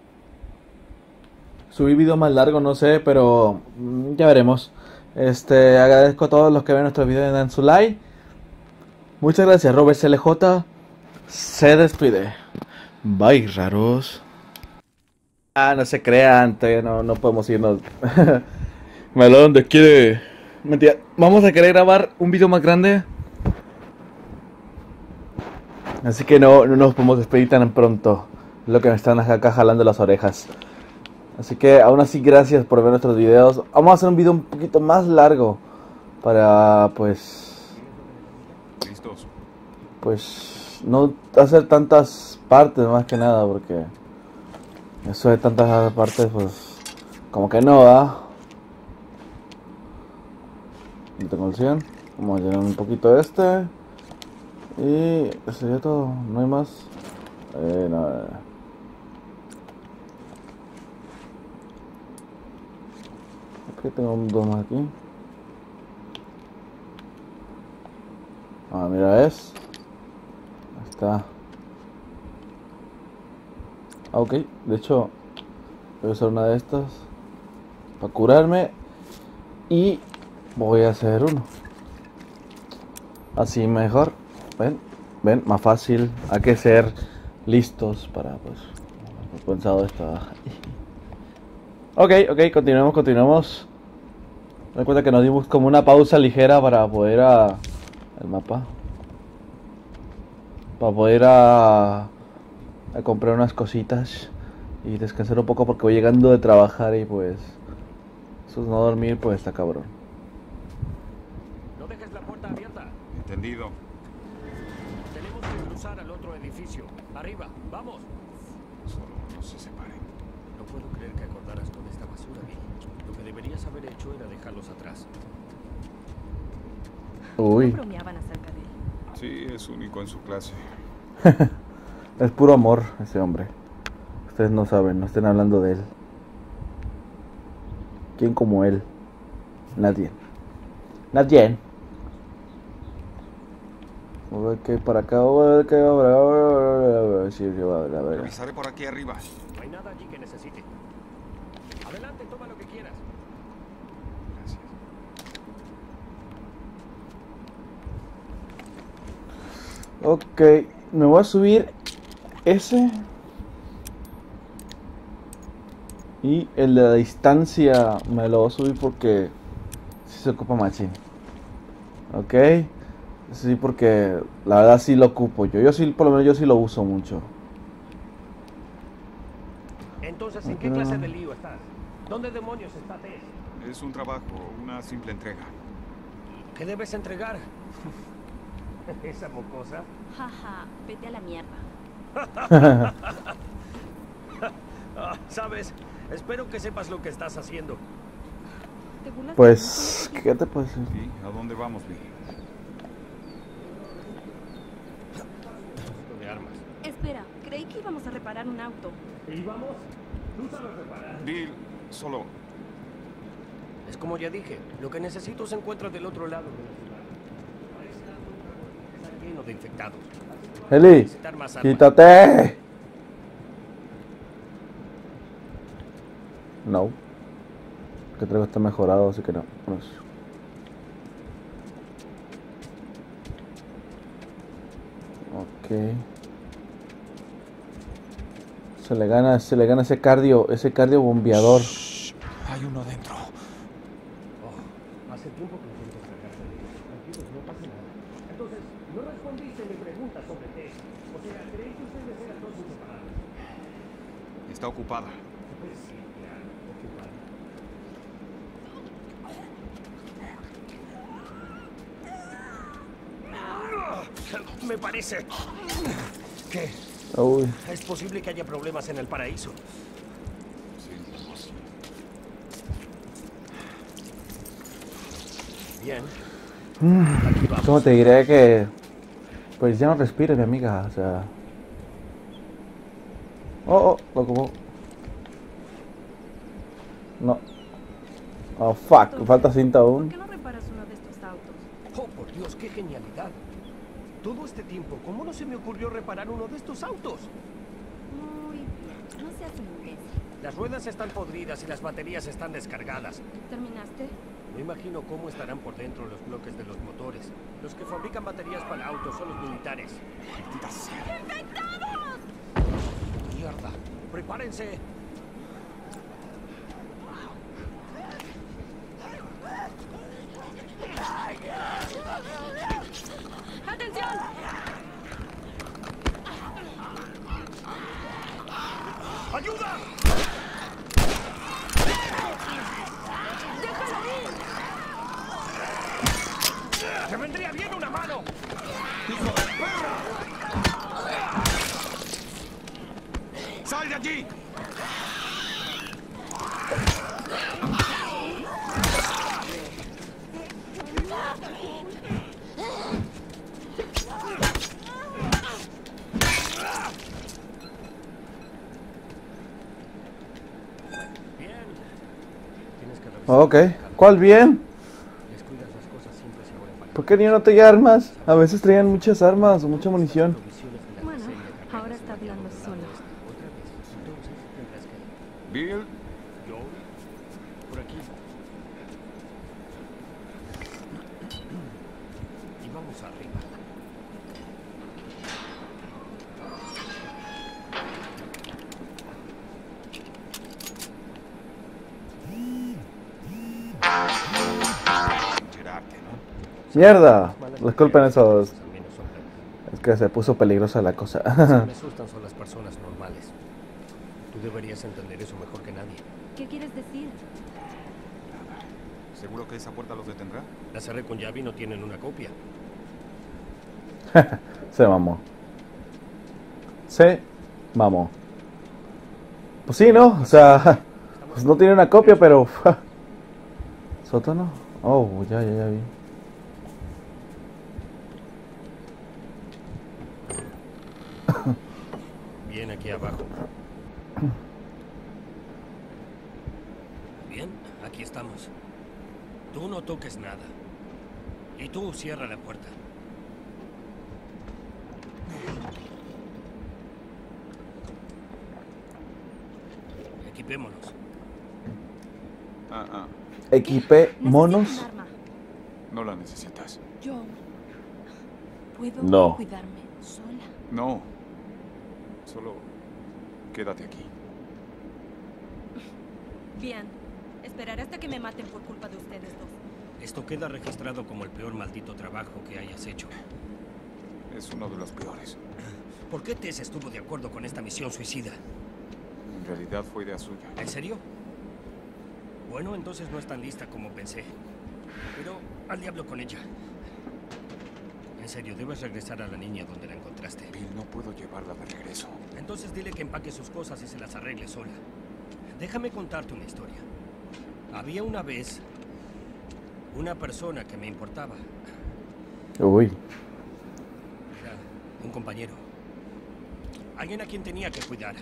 subir video más largo, no sé, pero ya veremos. Agradezco a todos los que ven nuestros videos y dan su like. Muchas gracias, Robert CLJ. Se despide. Bye, raros. No se crean, todavía no podemos irnos. Melón, ¿de quiere? Mentira, vamos a querer grabar un video más grande. Así que no nos podemos despedir tan pronto. Es lo que me están acá jalando las orejas. Así que aún así, gracias por ver nuestros videos. Vamos a hacer un video un poquito más largo. Para ¿Listos? pues no hacer tantas partes más que nada. Porque eso de tantas partes, pues como que no va. No tengo el 100. Vamos a llenar un poquito de este. Y eso sería todo. No hay más. No. Ok, tengo dos más aquí. Mira, es. Ahí está. Ok, de hecho voy a usar una de estas para curarme. Y voy a hacer uno. Así mejor. Ven, más fácil. Hay que ser listos para pensado esto. Ok, continuemos. Me doy cuenta que nos dimos como una pausa ligera para poder el mapa. Para poder a comprar unas cositas y descansar un poco porque voy llegando de trabajar y pues eso es no dormir, pues está cabrón. No dejes la puerta abierta. Entendido. Tenemos que cruzar al otro edificio. Arriba, vamos. Solo no se separen. No puedo creer que acordaras con esta basura, Bill. Lo que deberías haber hecho era dejarlos atrás. Uy, Bromeaban acerca de él. Sí, es único en su clase. es puro amor ese hombre. Ustedes no saben, no estén hablando de él. ¿Quién como él? Nadie. Nadie. Voy a ver qué hay para acá. Voy a ver qué hay para acá. Sí, sí, va a ver, a ver. Revisaré por aquí arriba. No hay nada allí que necesite. Adelante, toma lo que quieras. Gracias. Ok, me voy a subir ese. Y el de la distancia me lo voy a subir porque sí se ocupa machín. Ok. Sí, porque la verdad sí lo ocupo yo. Yo sí, por lo menos yo sí lo uso mucho. Entonces, ¿en qué clase de lío estás? ¿Dónde demonios está Tess? Es un trabajo, una simple entrega. ¿Qué debes entregar? ¿Esa mocosa? Jaja, vete a la mierda. ¿Sabes? Espero que sepas lo que estás haciendo. ¿Te burlas de Pues, mí? ¿qué te puedo decir? ¿Y a dónde vamos, Bill? De armas. Espera, creí que íbamos a reparar un auto. ¿Y vamos? ¿Tú sabes reparar? Bill, solo... Es como ya dije, lo que necesito se encuentra del otro lado de la ciudad. Está lleno de infectados. Eli, Necesitar más armas. quítate. No. Que traigo está mejorado, así que no. Pues. Ok. Se le gana ese cardio bombeador. Hay uno dentro. Hace tiempo que intento cargarse de ellos. Tranquilos, no pasa nada. Entonces, no respondiste mi pregunta sobre Tess. O sea, ¿creí que ustedes eran dos inseparables? Está ocupada. Pues sí, claro, ocupada. Me parece que Uy. es posible que haya problemas en el paraíso. Sí. Bien. ¿Cómo te diré que pues ya no respires, mi amiga? O sea. Oh, como. No. Oh, fuck, falta cinta ¿Por aún. qué no reparas uno de estos autos? Oh, por Dios, qué genialidad. Todo este tiempo, ¿cómo no se me ocurrió reparar uno de estos autos? Muy bien, no seas imbécil. Las ruedas están podridas y las baterías están descargadas. ¿Terminaste? No imagino cómo estarán por dentro los bloques de los motores. Los que fabrican baterías para autos son los militares. ¡Infectados! ¡Mierda! ¡Prepárense! ¡Atención! ¡Ayuda! ¡Déjalo ir! ¡Me vendría bien una mano! ¡Sal de allí! Bien. Tienes que revisar. Ok. ¿Cuál bien? Descuidas las cosas siempre se abren para ¿Por qué niño no traía armas? A veces traían muchas armas o mucha munición. provisiones de la Bueno, reseña cargadas ahora está en el hablando lado solo. este. Otra vez. Entonces tendrás que ir. Bill, Joel, por aquí. Y vamos arriba. enterarte, ¿no? Mierda. Disculpen esos. Al menos son buenas. que se puso peligrosa la cosa. Me asustan son las personas normales. Tú deberías entender eso mejor que nadie. ¿Qué quieres decir? ¿Seguro que esa puerta los detendrá? La cerré con llave y no tienen una copia. Se mamó. Se mamó. Pues sí, ¿no? O sea, pues no tiene una copia, pero... ¿Sótano? Oh, ya vi. Bien, aquí abajo. Bien, aquí estamos. Tú no toques nada. Y tú cierra la puerta. Equipémonos. Equipé monos. Necesito un arma. No la necesitas. Yo puedo No. cuidarme sola. No. Solo quédate aquí. Bien. Esperaré hasta que me maten por culpa de ustedes dos. Esto queda registrado como el peor maldito trabajo que hayas hecho. Es uno de los peores. ¿Por qué Tess estuvo de acuerdo con esta misión suicida? En realidad fue idea suya. ¿En serio? Bueno, entonces no es tan lista como pensé. Pero al diablo con ella. En serio, debes regresar a la niña donde la encontraste. Bill, no puedo llevarla de regreso. Entonces dile que empaque sus cosas y se las arregle sola. Déjame contarte una historia. Había una vez una persona que me importaba. Uy. Era un compañero. Alguien a quien tenía que cuidar.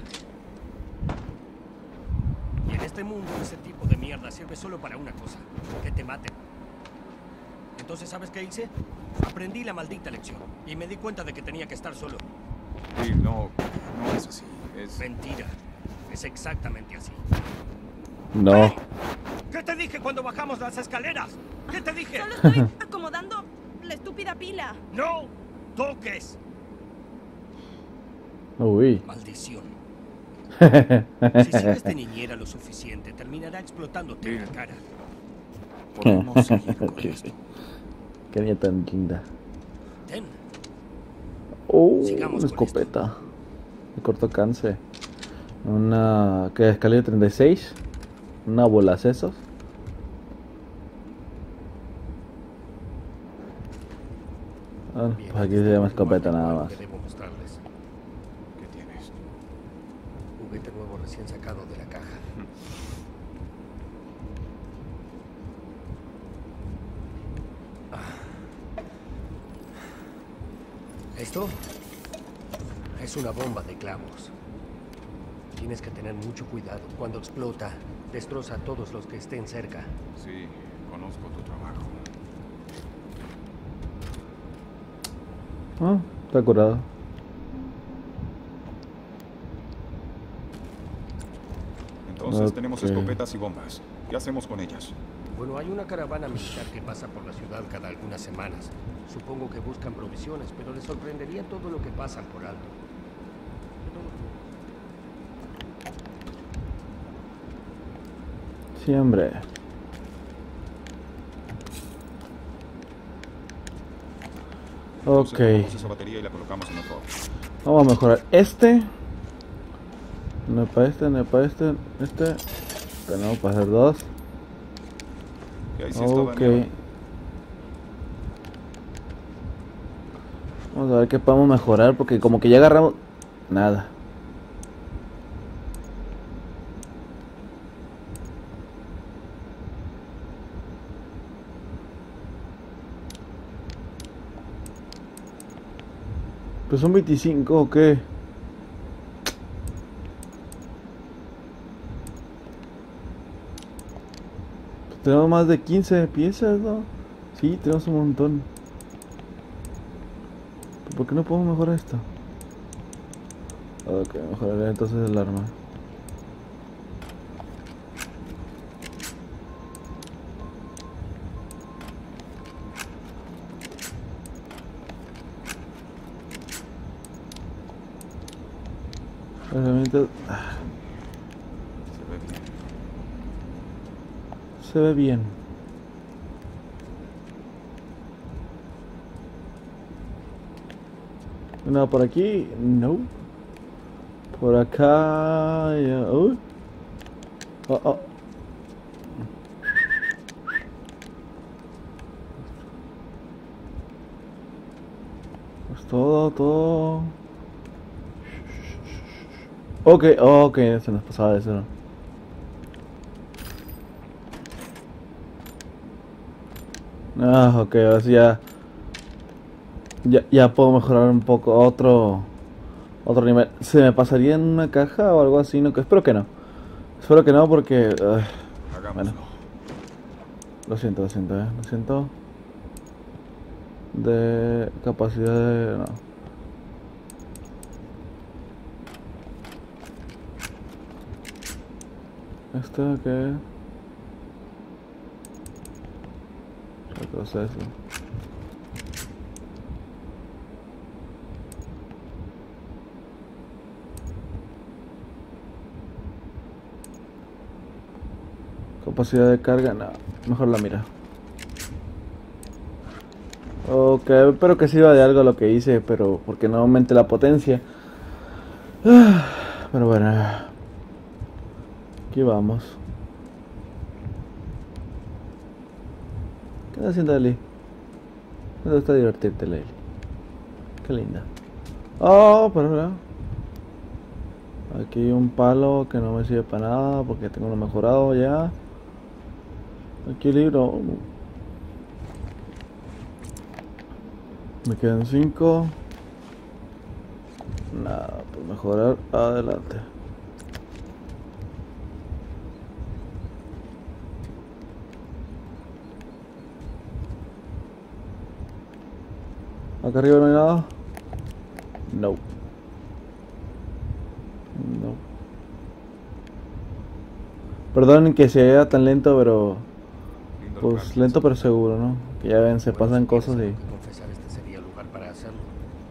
Y en este mundo ese tipo de mierda sirve solo para una cosa. Que te maten. Entonces, ¿sabes qué hice? Aprendí la maldita lección. Y me di cuenta de que tenía que estar solo. Bill, no es así. Es... Mentira. Es exactamente así. No. ¿Qué te dije cuando bajamos las escaleras? ¿Qué te dije? Solo estoy acomodando la estúpida pila. ¡No toques! Uy. Maldición. Si sigues de niñera lo suficiente, terminará explotándote en la cara. Podemos seguir con esto. Qué niña tan linda. Ten. Una Sigamos con escopeta. De corto alcance. Una... ¿Qué? Escalera 36. Una bola sesos. Bueno, Bien, pues aquí se llama escopeta nada algo más. que debo mostrarles. ¿Qué tienes? Juguete nuevo recién sacado de la caja. Esto es una bomba de clavos. Tienes que tener mucho cuidado. Cuando explota, destroza a todos los que estén cerca. Sí, conozco tu trabajo. Ah, está curado. Entonces tenemos Ok. escopetas y bombas. ¿Qué hacemos con ellas? Bueno, hay una caravana militar que pasa por la ciudad cada algunas semanas. Supongo que buscan provisiones, pero les sorprendería todo lo que pasan por alto. Sí, hombre. Entonces, Ok. tomamos esa batería y la colocamos en otro. Vamos a mejorar este. No es para este, no es para este. Este. Tenemos para hacer dos. Y ahí sí está Ok. Daniel. Vamos a ver qué podemos mejorar porque como que ya agarramos... Nada. Pues son 25 o qué. Pues tenemos más de 15 piezas, ¿no? Sí, tenemos un montón. ¿Por qué no podemos mejorar esto? Ok, mejoraré entonces el arma. Herramientas. Se ve bien. Se ve bien. Nada por aquí, no. Por acá, ya. Oh, oh. Pues todo. Ok, se nos pasaba eso, ¿no? Ok, ahora sí ya puedo mejorar un poco otro nivel. ¿Se me pasaría en una caja o algo así? No, espero que no. Espero que no porque... bueno, lo siento, Lo siento. De capacidad de... No. ¿Esto qué es? Retroceso. Capacidad de carga, no, mejor la mira. Ok, espero que sirva de algo lo que hice, pero porque no aumente la potencia. Pero bueno, aquí vamos. ¿Qué estás haciendo, Eli? Me gusta divertirte, Eli. Qué linda. Oh, pero aquí un palo que no me sirve para nada porque tengo uno mejorado ya. Aquí libro. Me quedan 5. Nada, por mejorar. Adelante. Acá arriba no hay nada. No. Perdonen que sea tan lento, pero... pues lento pero seguro, ¿no? Que ya ven, se pasan cosas y... confesar, este sería el lugar para hacerlo.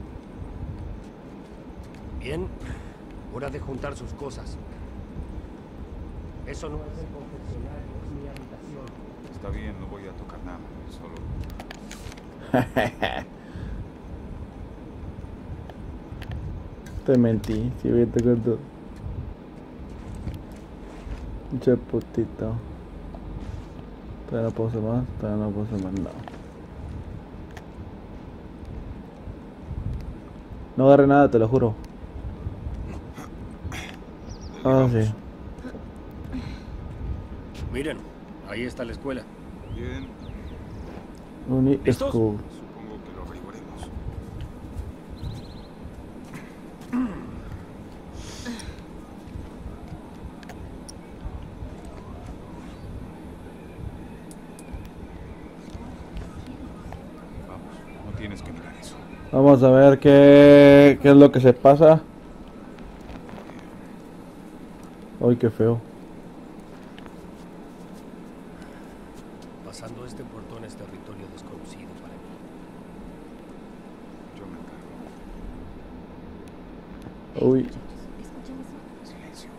Bien, hora de juntar sus cosas. Eso no es el confeccionario, es mi habitación. Está bien, no voy a tocar nada, solo... Te mentí, si voy a tocar todo. Che putito. Todavía no puedo hacer más, no. No agarré nada, te lo juro. Sí. Miren, ahí está la escuela. Bien, Uni ¿Listos? School. supongo que lo averiguaremos. Vamos, no tienes que mirar eso. Vamos a ver qué es lo que se pasa. Ay, qué feo. Pasando este portón es territorio desconocido para mí. Yo me encargo. Uy. ¿Escuchan eso? Silencio.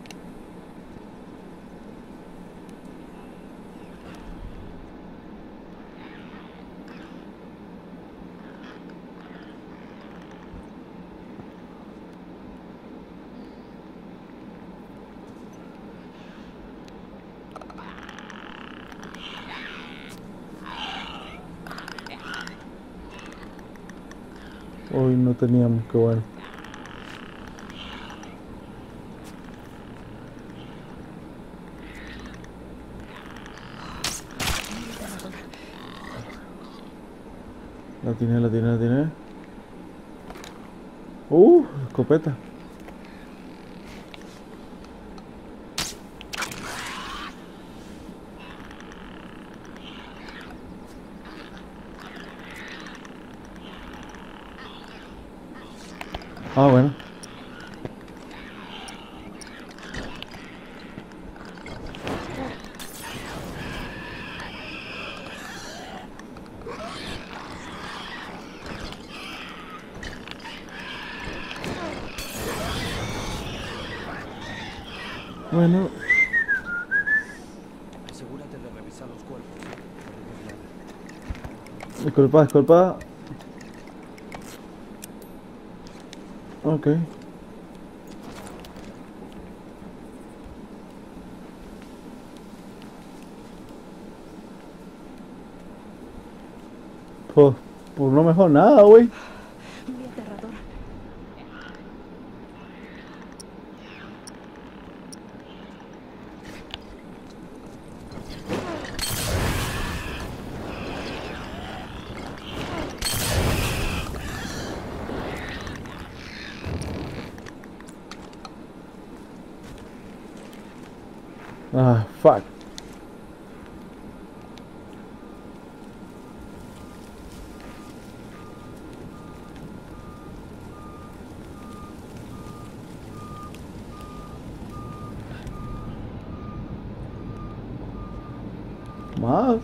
Uy, no teníamos, qué bueno. La tiene. Escopeta. Bueno. Bueno. Asegúrate de revisar los cuerpos. Disculpa. Ok. Pues no mejor nada, güey. Muy aterrador. Ah, fuck. Más.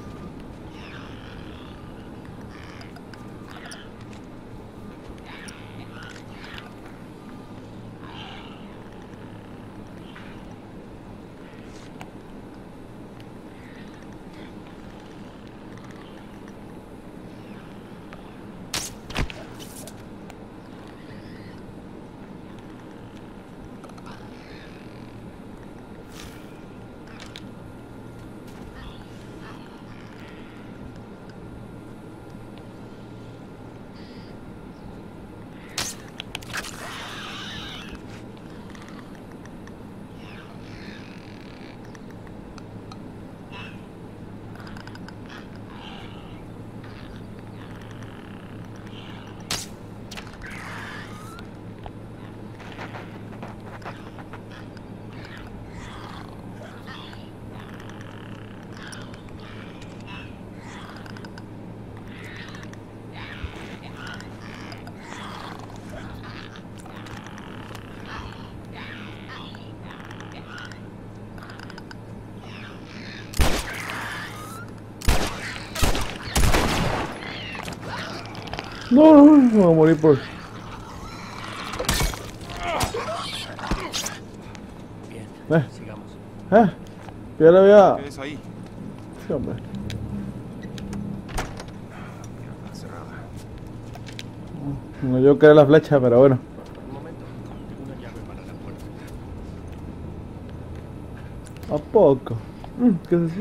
No, me voy a morir por... Bien, sigamos. Ya lo había... ¿Qué es ahí? Sí, hombre. Mierda, cerrada. No, yo quería la flecha, pero bueno. Un momento, una llave para la puerta. ¿A poco? ¿Qué es eso?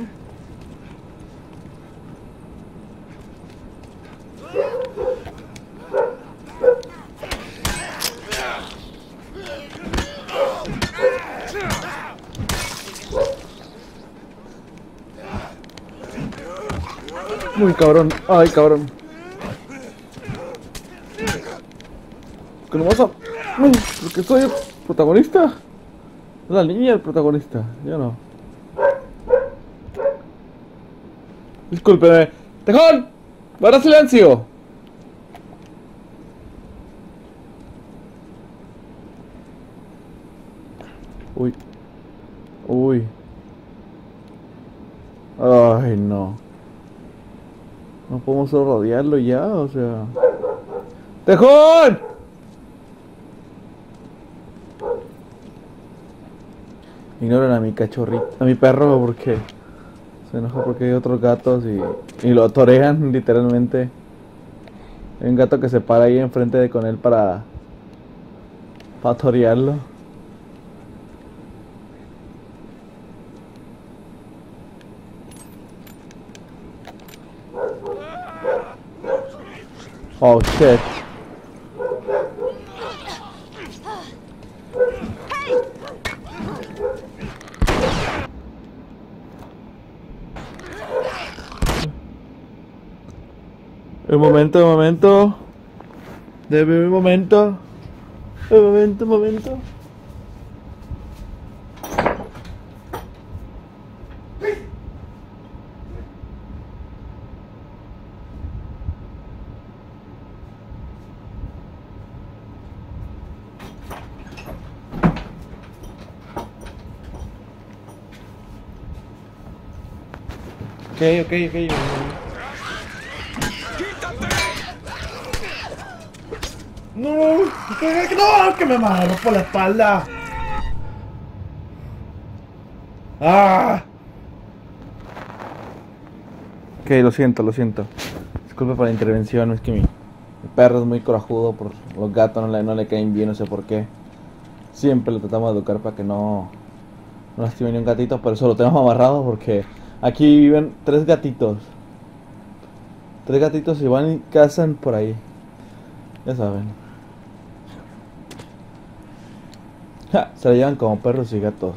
Muy cabrón, ay cabrón. Que no vas a... Porque soy el protagonista. Es la niña el protagonista, yo no. Discúlpeme. ¡Tejón! ¡Guarda silencio! Uy. Uy. Ay, no. No podemos solo rodearlo ya, o sea... ¡Tejón! Ignoran a mi cachorrito, a mi perro porque se enoja porque hay otros gatos y lo torean literalmente. Hay un gato que se para ahí enfrente de con él para torearlo. Oh shit. Un momento, un momento. Debe un momento. Un momento, un momento. Ok. No, no, que me mataron por la espalda. Ok, lo siento. Disculpe por la intervención, es que El perro es muy corajudo, por los gatos no le caen bien, no sé por qué. Siempre lo tratamos de educar para que no lastime ni un gatito, pero eso lo tenemos amarrado porque aquí viven 3 gatitos. 3 gatitos y van y cazan por ahí. Ya saben. Ja, se la llevan como perros y gatos.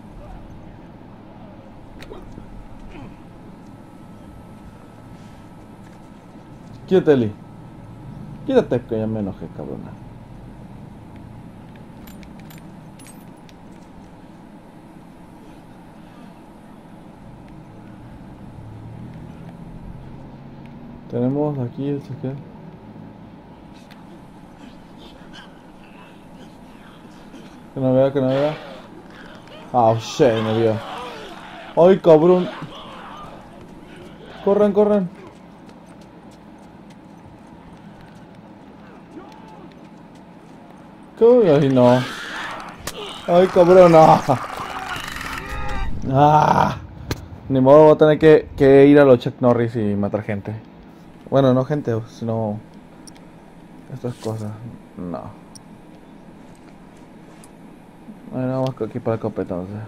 Quítate, Eli. Quítate que ya me enojé, cabrona. Tenemos aquí el chequeo. Que no vea, que no vea. Oh shit, me vio. Ay, cabrón. Corran, corran. Ay, no. Ay, cabrón, no. Ah. Ni modo, voy a tener que ir a los Chuck Norris y matar gente. Bueno, no gente, sino estas cosas. No. Bueno, vamos aquí para el copeta, entonces.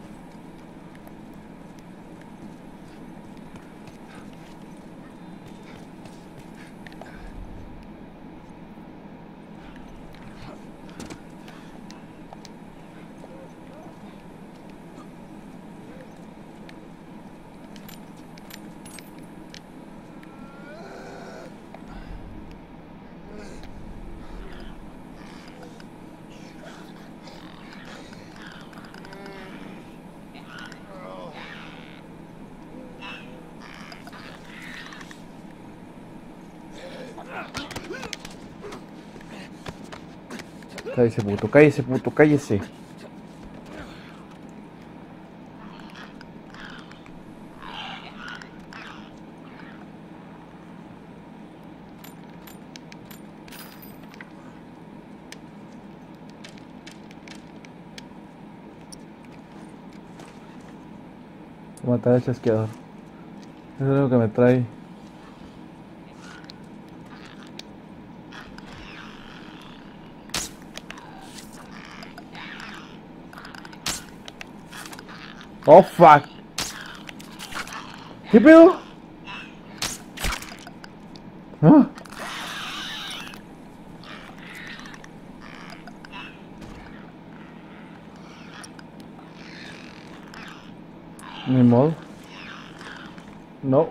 Cállese, puto, cállese, puto, cállese. Matar al chasqueador. Eso es lo que me trae. Oh fuck. ¿Qué pedo? ¿Ah? Ni modo. No.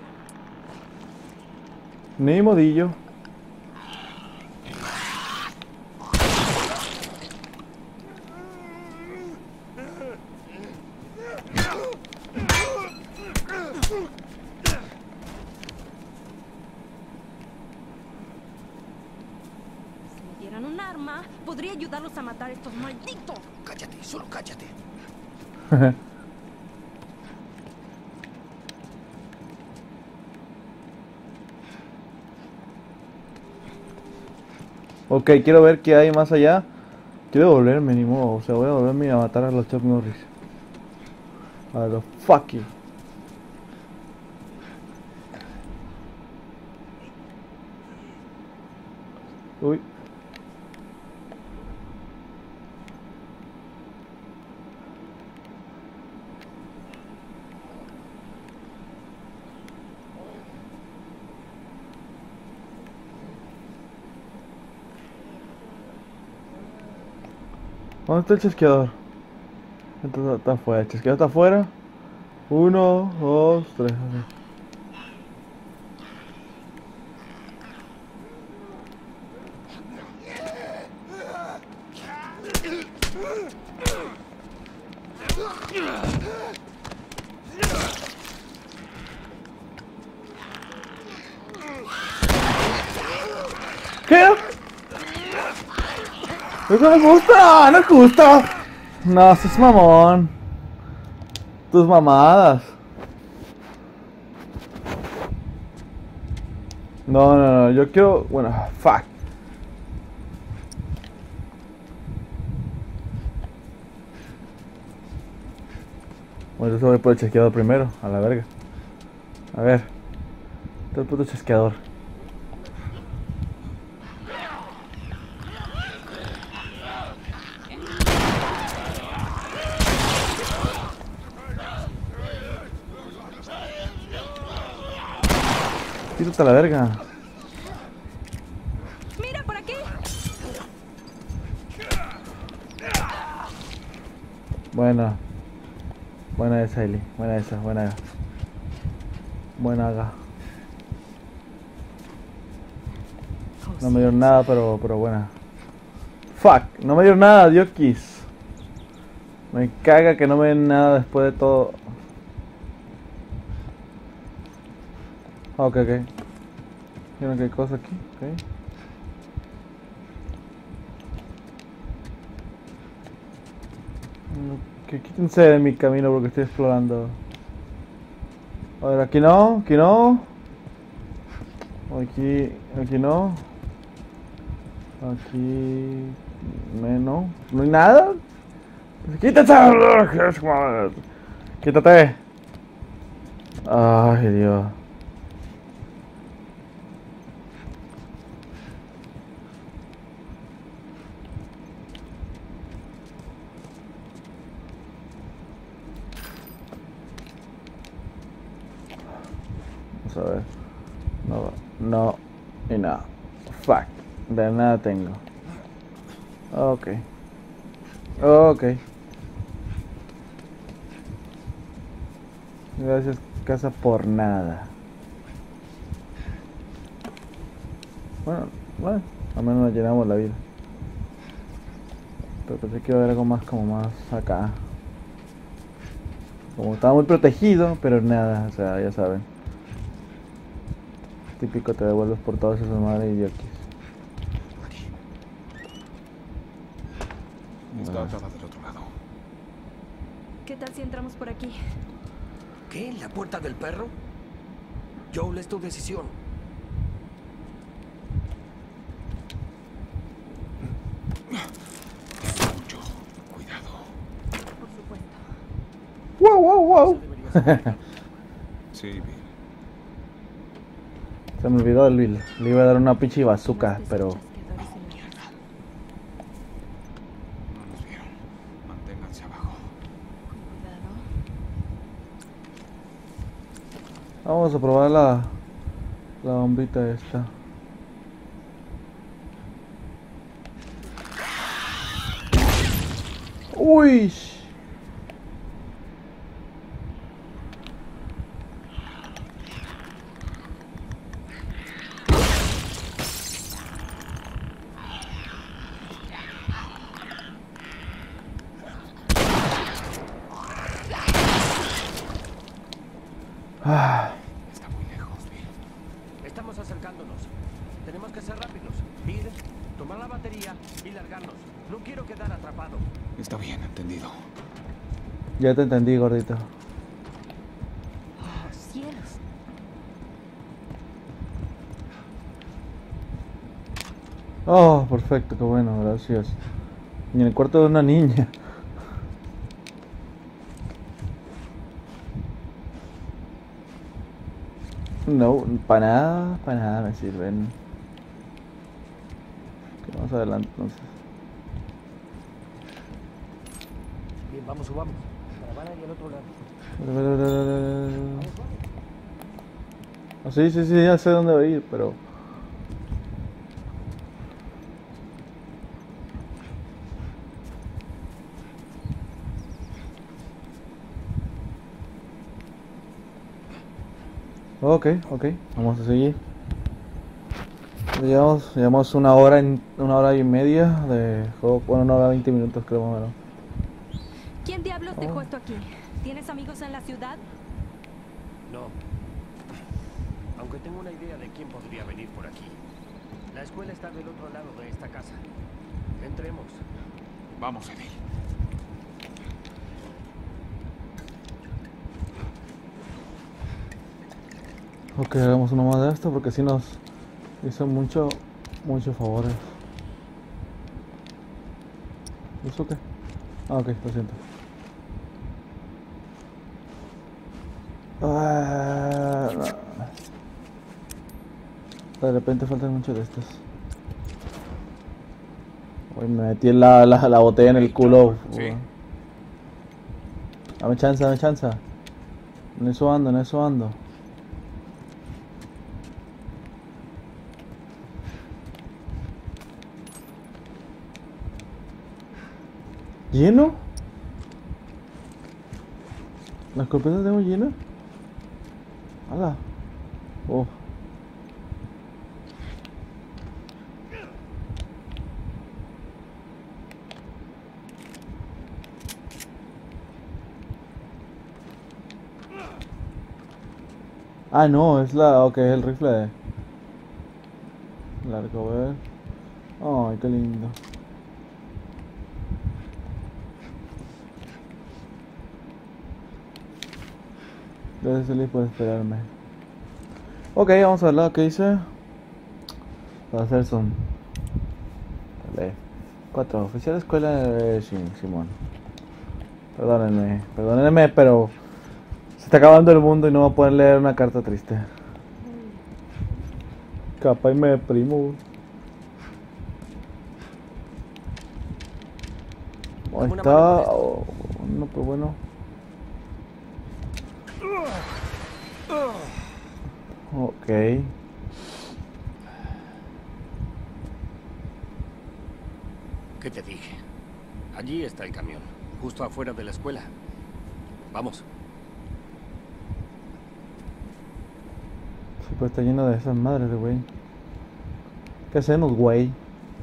Ni modillo. Si me dieran un arma, podría ayudarlos a matar a estos malditos. Cállate, solo cállate. Ok, quiero ver qué hay más allá. Quiero volverme, ni modo. O sea, voy a volverme a matar a los Chuck Norris. A los fuck you. Uy. ¿Dónde está el chasqueador? Está afuera. El chasqueador está afuera. 1, 2, 3. ¿Qué? Eso no es justo, no es justo. No, eso es mamón. Tus mamadas. No, yo quiero... Bueno, fuck. Bueno, yo voy por el chasqueador primero, a la verga. A ver. Está el puto chasqueador. Quítate a la verga. ¡Mira por aquí! Buena. Buena esa, Eli. Buena esa, buena. Buena haga. No me dieron nada, pero buena. Fuck, no me dieron nada, diokis. Me caga que no me den nada después de todo. Ok. ¿Vieron qué cosa aquí? Ok. Que quítense de mi camino porque estoy explorando. A ver, aquí no, aquí no. Aquí no. Aquí menos. No hay nada. ¡Quítate! ¡Quítate! Ay, Dios. Vamos a ver. No y nada. Fuck. De nada tengo. Ok. Gracias, casa, por nada. Bueno, al menos nos llenamos la vida. Pero pensé que iba a haber algo más como más acá. Como estaba muy protegido, pero nada, o sea, ya saben. Típico, te devuelves por todas esas madres idiotas. Está atada del otro lado. ¿Qué tal si entramos por aquí? ¿Qué? ¿La puerta del perro? Joel, es tu decisión. Mucho cuidado. Por supuesto. Wow. Sí, Bill. Se me olvidó el Bill. Le iba a dar una pinche bazooka, pero... No nos vieron. Manténganse abajo. Vamos a probar la bombita esta. Uy. Está muy lejos, Bill. Estamos acercándonos. Tenemos que ser rápidos. Ir, tomar la batería y largarnos. No quiero quedar atrapado. Está bien, entendido. Ya te entendí, gordito. Oh, cielos. Oh, perfecto, qué bueno, gracias. Y en el cuarto de una niña. No, para nada me sirven. Ok, vamos adelante entonces. Bien, vamos, subamos. Caravana y al otro lado. Ah, sí, ya sé dónde voy a ir, pero... Ok, vamos a seguir. Llevamos una hora y media de juego, bueno, una hora 20 minutos creo más o menos. ¿Quién diablos dejó esto aquí? ¿Tienes amigos en la ciudad? No. Aunque tengo una idea de quién podría venir por aquí. La escuela está del otro lado de esta casa. Entremos. Vamos, Eddie. Ok, hagamos uno más de esto porque si nos hizo muchos favores. ¿Eso qué? Ah, ok, lo siento. De repente faltan muchos de estos. Uy, me metí la botella en el culo. Sí. Dame chance. En eso ando. lleno? ¿La escopeta tengo llena? ¡Hala! Oh. Ah, no, es la... Ok, es el rifle de... El arco, ay, qué lindo. Gracias, Eli, por esperarme. Ok, vamos a ver lo que dice. Para hacer zoom. Vale. 4. Oficial de escuela de Simón. Perdónenme, pero se está acabando el mundo y no voy a poder leer una carta triste. Capaz y me deprimo. Ahí está. Oh, no, pues bueno. Ok. ¿Qué te dije? Allí está el camión, justo afuera de la escuela. Vamos. Sí, pues está lleno de esas madres de güey. ¿Qué hacemos, güey?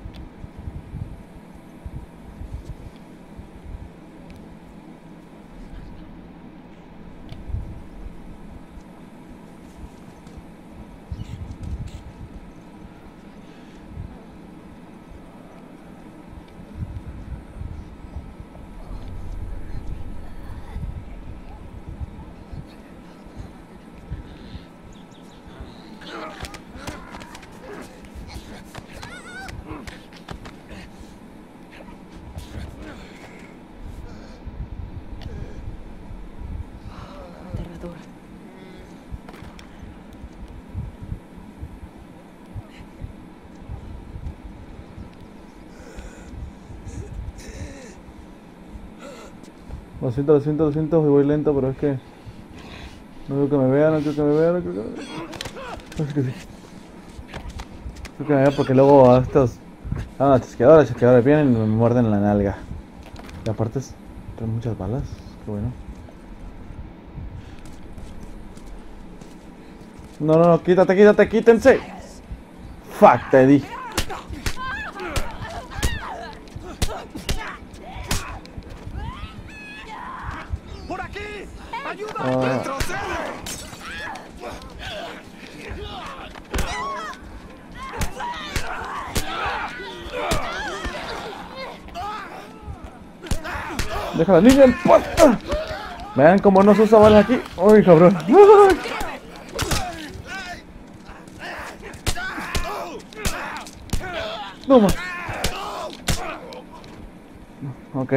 Aterrador. Lo siento, y voy lento, pero es que no quiero que me vean, no quiero que me vean, no quiero que me vean. No sé que sí. No quiero que me vean porque luego a estos... Ah, las chasqueadoras vienen y me muerden la nalga. Y aparte traen muchas balas, qué bueno. No, quítense. Fuck, te dije. ¡Por aquí! ¡Ayuda! ¡Retrocede! Deja la niña en paz. Vean cómo no se usa balas aquí. Uy, cabrón. No más. Ok.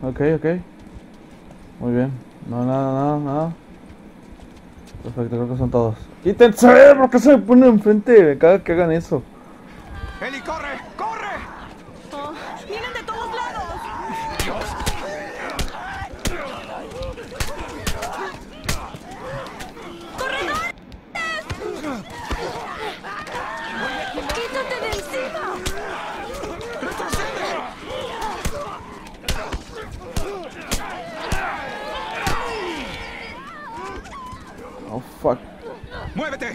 Muy bien. No, nada. Perfecto, creo que son todos. ¡Quítense! ¿Por qué se me ponen enfrente? Me caga que hagan eso. ¡Eli, corre! ¡Corre! Oh, ¡vienen de todos lados! ¡Quítate de encima! Oh, fuck. ¡Muévete!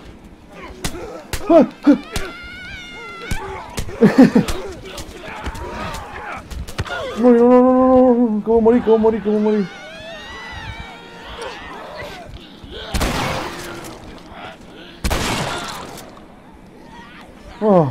No. ¿Cómo morí? Oh.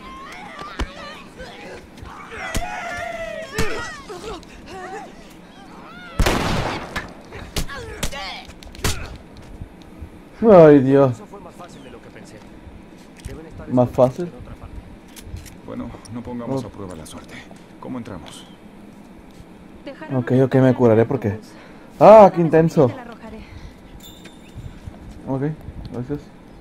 Ay, Dios. Eso fue más fácil de lo que pensé. Deben estar ¿Más fácil? en otra parte. Bueno, no pongamos a prueba la suerte. ¿Cómo entramos? Dejaron Ok, una me curaré en porque... autobús. Ah, qué Dame intenso. esa y te la arrojaré. Ok, gracias.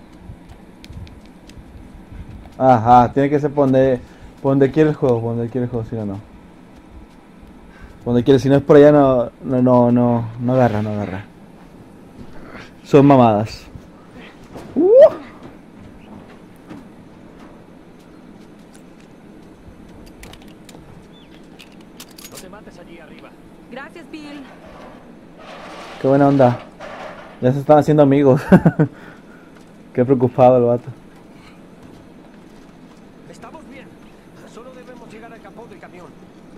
Ajá, tiene que ser por donde quiere el juego, si no, no. Donde quiere, si no es por allá, no agarra. Son mamadas. No te mates allí arriba. Gracias, Bill. Qué buena onda. Ya se están haciendo amigos. Qué preocupado el vato. Estamos bien. Solo debemos llegar al capó del camión.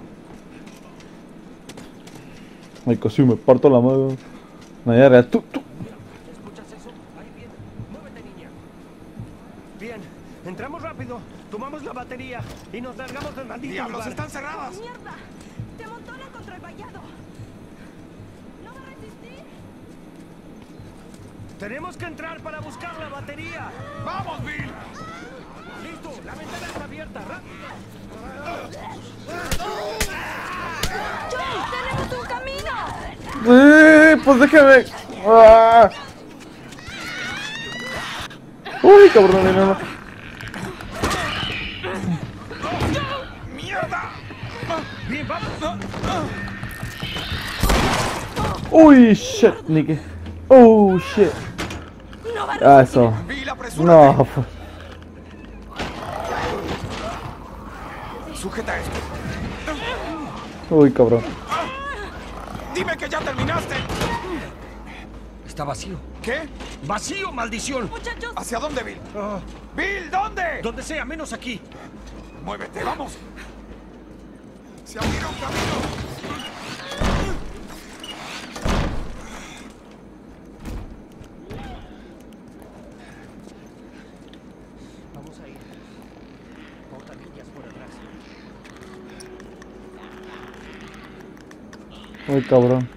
Ay, casi me parto la mano. Nadie real. Tú. ¿Escuchas eso? Ahí viene. Muévete, niña. Bien. Entramos rápido. Tomamos la batería y nos largamos del maldito ¡Diablos, lugar. están cerradas! ¡Mierda! ¡Te amontonan contra el vallado! ¡No va a resistir! Tenemos que entrar para buscar la batería. ¡Vamos, Bill! ¡Listo! ¡La ventana está abierta! ¡Rápido! ¡Joel, tenemos un camino! Pues déjame. ¡Ah! Uy, cabrón, no. ¡Mierda! ¡Bien, vamos! Uy, shit, Nicky. Oh, shit. ¡No va a Ah, resistir! eso. Bill, apresúrate. No. Sujeta esto. Uy, cabrón. Dime que ya terminaste. Está vacío. ¿Qué? ¡Vacío, maldición! ¡Muchachos! ¿Hacia dónde, Bill? ¡Bill, ¿dónde? Donde sea, menos aquí. Muévete, vamos. Se abrió un camino. Vamos a ir. Portamillas por atrás. Uy, cabrón.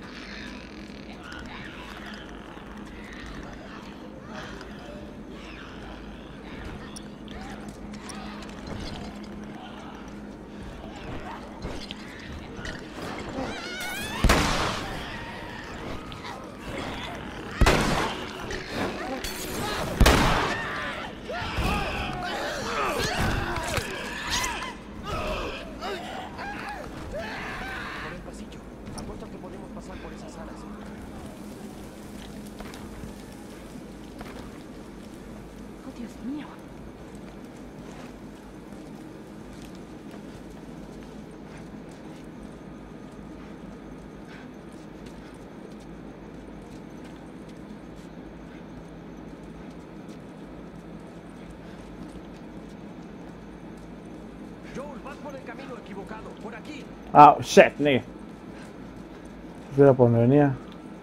Por el pasillo. Apuesto que podemos pasar por esas salas. Oh, Dios mío. Joel, vas por el camino equivocado. Por aquí. Ah, shit, Nicky. Era por donde venía.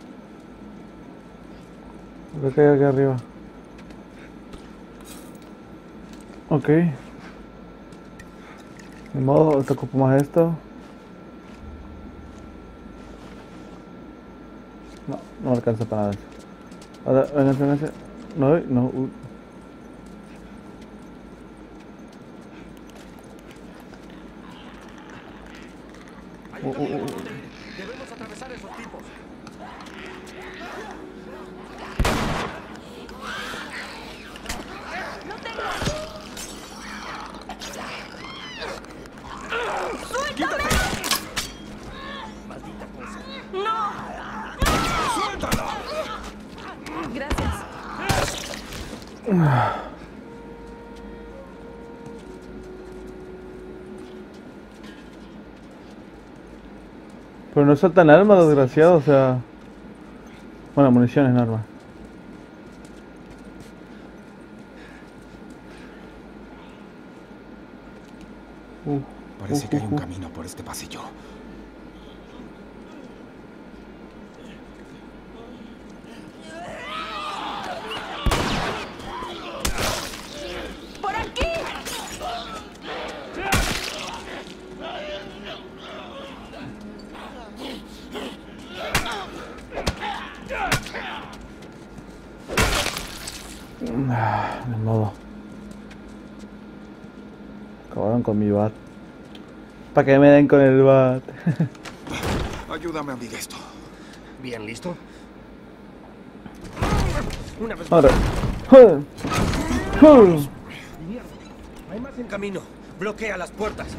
Creo que hay aquí arriba. Ok. De modo, te ocupo más esto. No, no me alcanza para nada. Ahora, vénganse. No, no. Hay un camino por donde ir. Debemos atravesar esos tipos. ¡No tengo! Maldita cosa. ¡No! ¡Suéltala! Gracias. Pero no saltan armas, desgraciado, o sea... Bueno, municiones, no armas. Parece que hay un camino por este pasillo. ¡Por aquí! De modo. Acabaron con mi bat. Para que me den con el bat. Ayúdame a abrir esto. Bien, ¿listo? Una vez más. Ahora. Mierda. Hay más en camino. Bloquea las puertas.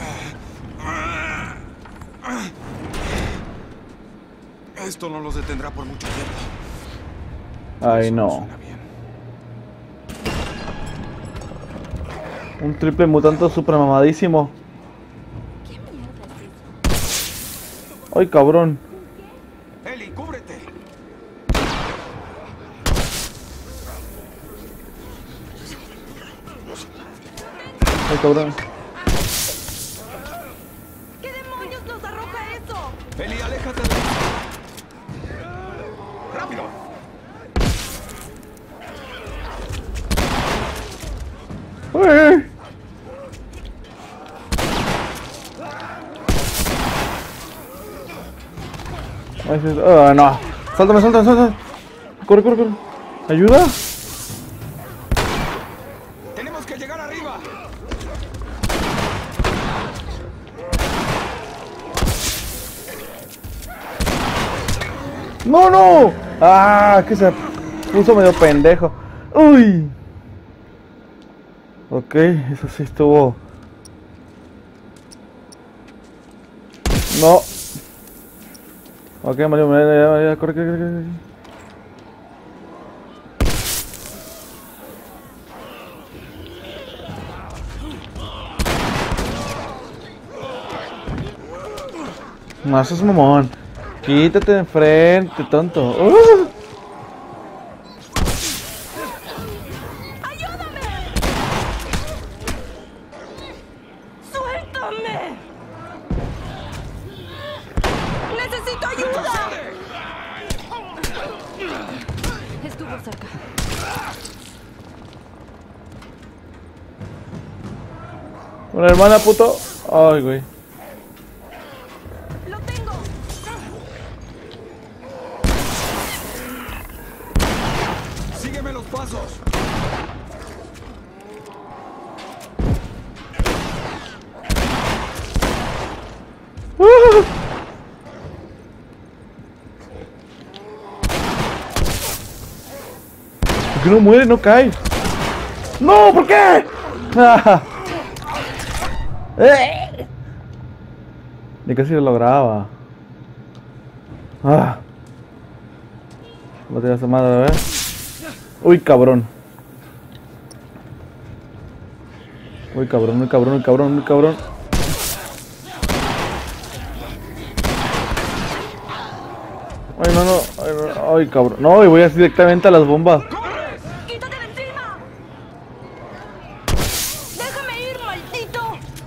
Esto no los detendrá por mucho tiempo. Ay, Eso no. suena bien. Un triple mutante super mamadísimo. ¿Qué mierda es eso? Ay, cabrón. Ay, cabrón. ¿Qué demonios nos arroja eso? Eli, aléjate de... ¡Rápido! Uy. Ay, sí, no. Sáltame, sáltame, sáltame. Corre, corre, corre. ¿Ayuda? ¡Tenemos que llegar arriba! ¡No, no! ¡Ah! Que se puso medio pendejo. ¡Uy! Ok, eso sí estuvo. No. Ok, Mario, corre, corre, corre, corre. No, eso es mamón. Quítate de enfrente, tonto. ¡Ayúdame! ¡Suéltame! ¡Necesito ayuda! Estuvo cerca. Una hermana, puto. Ay, güey. ¡Lo tengo! ¡Sígueme los pasos! ¿Por qué no muere? No cae. ¡No! ¿Por qué? Ah. Ni casi lo lograba. Ah. Lo tiras a madre, a ver. Uy, cabrón. Uy, cabrón, muy cabrón, muy cabrón, muy cabrón. Ay, no, no. Ay, no. Ay, cabrón. No, y voy así directamente a las bombas. ¡Quítate de encima! ¡Déjame ir, maldito!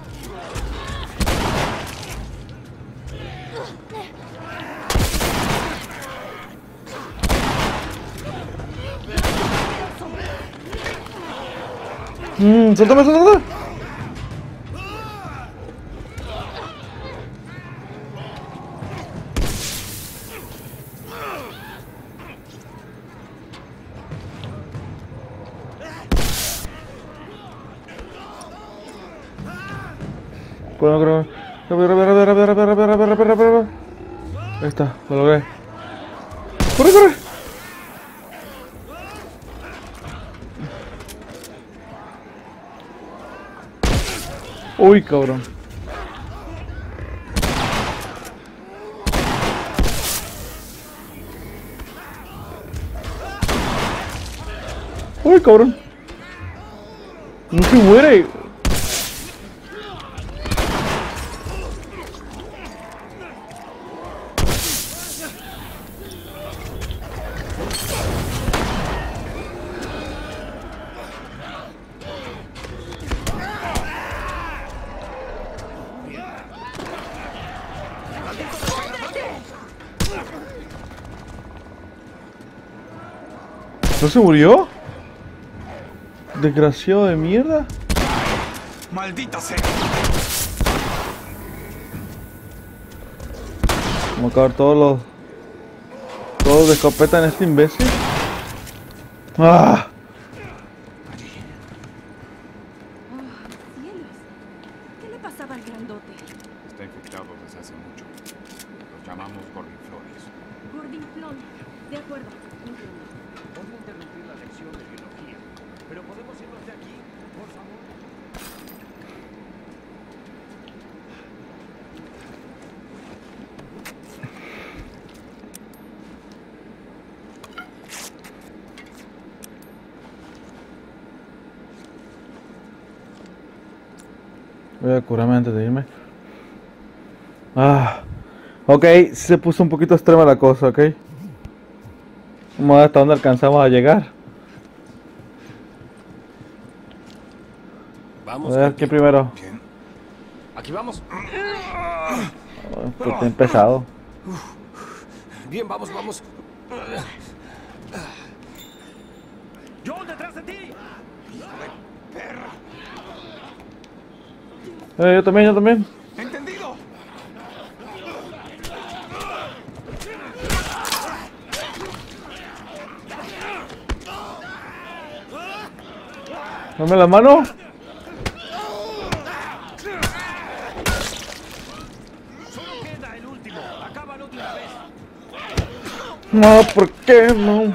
Suéltame, suéltame. Bueno, creo. Rápido. Ahí está, lo logré. ¡Corre, corre! Uy, cabrón. Uy, cabrón. No se muere. ¿No se murió? Desgraciado de mierda. ¡Maldita sea! Vamos a acabar todos de escopeta en este imbécil. ¡Ah! Cielos. ¿Qué le pasaba al grandote? Está infectado desde hace mucho. Lo llamamos Gordinflones. Gordinflón. De acuerdo. Entiendo. Voy a interrumpir la lección de biología, pero podemos irnos de aquí, por favor. Voy a curarme antes de irme. Ah. Ok, se puso un poquito extrema la cosa, ok. Vamos a ver hasta dónde alcanzamos a llegar. Vamos. A ver, ¿quién primero? Bien. Aquí vamos. Pues bien pesado. Bien, vamos, vamos. ¡Joel, detrás de ti! Yo también, yo también. ¡Entendido! Dame la mano. Solo queda el último. Acábalo de una vez. No, ¿por qué no?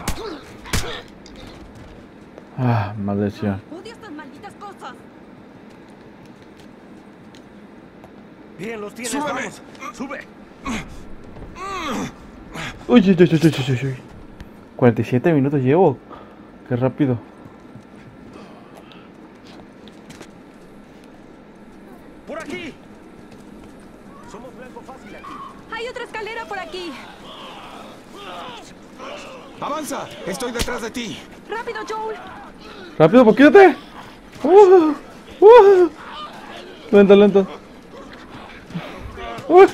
Ah, maldición. Odio estas malditas cosas. Bien, los tienes. ¡Súbeme! Vamos. Sube. Uy, uy, uy, uy, uy, uy. 47 minutos llevo. Qué rápido. Por aquí. Somos blanco fácil aquí. Hay otra escalera por aquí. ¡Avanza! ¡Estoy detrás de ti! Rápido, Joel. Rápido, pues quítate. Lento, lento. Uy.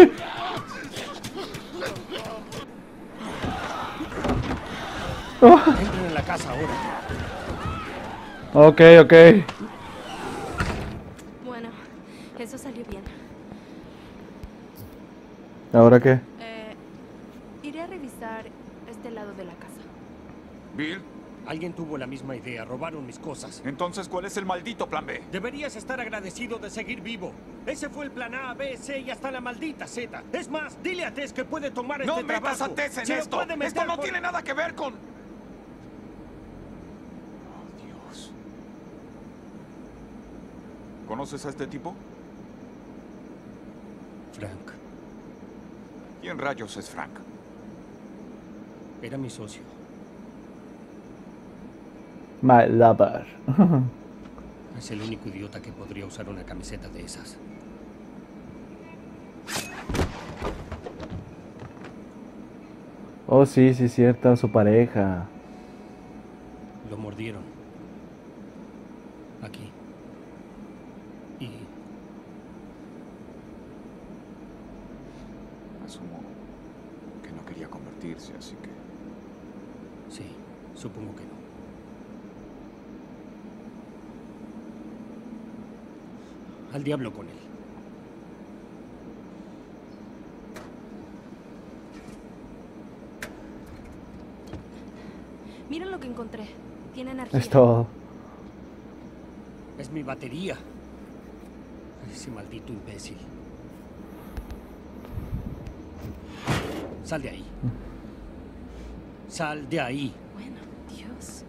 Entren en la casa ahora. Ok, ok. Bueno, eso salió bien. ¿Ahora qué? Iré a revisar este lado de la casa. Bill, Alguien tuvo la misma idea. Robaron mis cosas. entonces, ¿cuál es el maldito plan B? Deberías estar agradecido de seguir vivo. Ese fue el plan A, B, C y hasta la maldita Z. Es más, dile a Tess que puede tomar ¡No este metas trabajo. a Tess en Se lo esto! puede meter ¡Esto no por- tiene nada que ver con...! Oh, Dios. ¿Conoces a este tipo? Frank. ¿Quién rayos es Frank? Era mi socio. My lover. Es el único idiota que podría usar una camiseta de esas. Oh, sí, sí, cierta, su pareja. Lo mordieron. Aquí. Y Asumo que no quería convertirse, así que... sí, supongo que no. Al diablo con él. Miren lo que encontré. Tiene energía. Es todo. Es mi batería. Ese maldito imbécil. Sal de ahí. Sal de ahí. Bueno, Dios.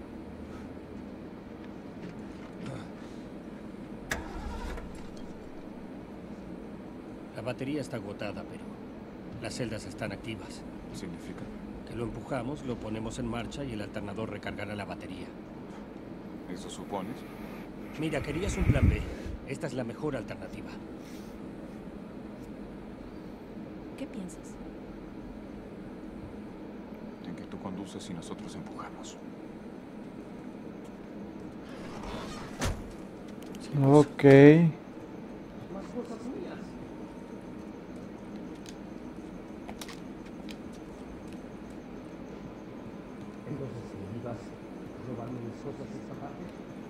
La batería está agotada, pero las celdas están activas. ¿Significa? Que lo empujamos, lo ponemos en marcha y el alternador recargará la batería. ¿Eso supones? Mira, querías un plan B. Esta es la mejor alternativa. ¿Qué piensas? En que tú conduces y nosotros empujamos. Ok. Entonces, si ibas a robarme mis cosas esta parte,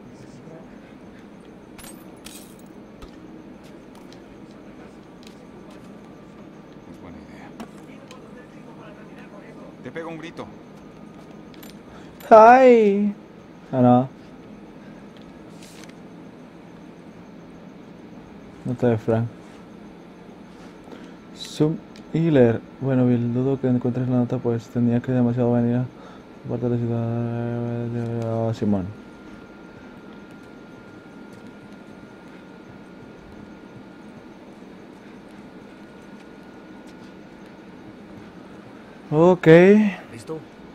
Es buena idea. Te pego un grito. Hi. Ah, no. Nota de Frank. Zoom y leer. Bueno, Bill, dudo que encuentres la nota, pues tenía que demasiado venir a parte de la ciudad. Oh, Simón. Ok. ¿listo?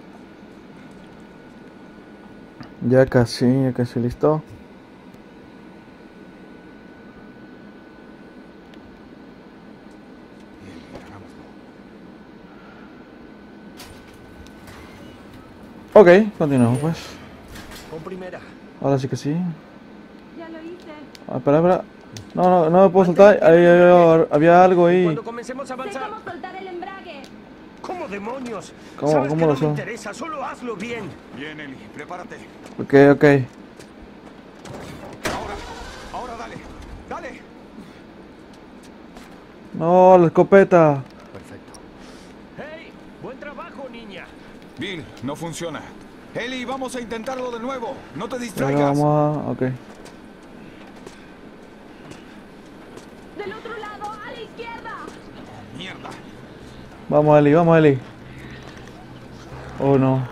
Ya casi listo. Bien, hagámoslo. Ok, continuamos pues. Con primera. Ahora sí que sí. Ya lo hice. Ah, espera. No me puedo soltar. Había algo ahí. Cuando comencemos a Sé avanzar. cómo soltar el embrague. ¿Cómo demonios? ¿Cómo- Sabes cómo que lo no me son? interesa, solo hazlo bien. Bien, Eli, prepárate. Ok. Ahora dale. Dale. No, la escopeta. Perfecto. ¡Hey! ¡Buen trabajo, niña! Bill, no funciona. Eli, vamos a intentarlo de nuevo. No te Ahora distraigas. vamos a... Ok. Del otro lado, a la izquierda. Mierda. Vamos, Eli. Oh, no.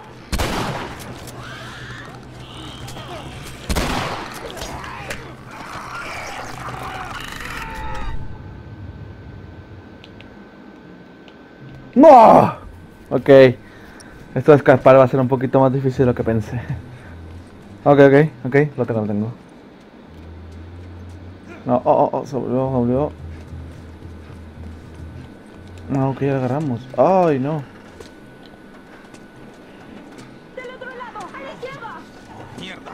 ¡No! Ok. Esto de escapar va a ser un poquito más difícil de lo que pensé. Ok. Lo tengo. No, se volvió. No, ok, ya lo agarramos. Ay, no. Del otro lado, a la izquierda. Mierda.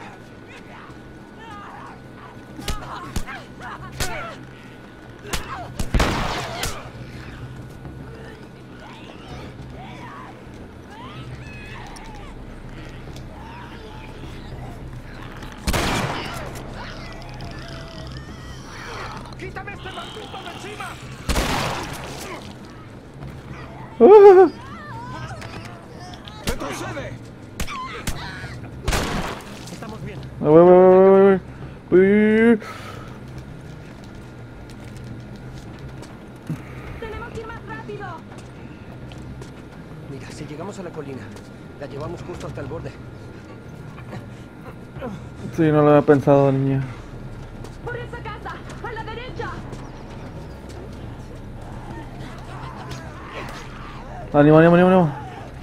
¡Quítame este maldito de encima! ¡Retrocede! Estamos bien. Voy. Tenemos que ir más rápido. Mira, si llegamos a la colina, la llevamos justo hasta el borde. Sí, no lo había pensado, niña. Por esa casa, a la derecha. Ánimo.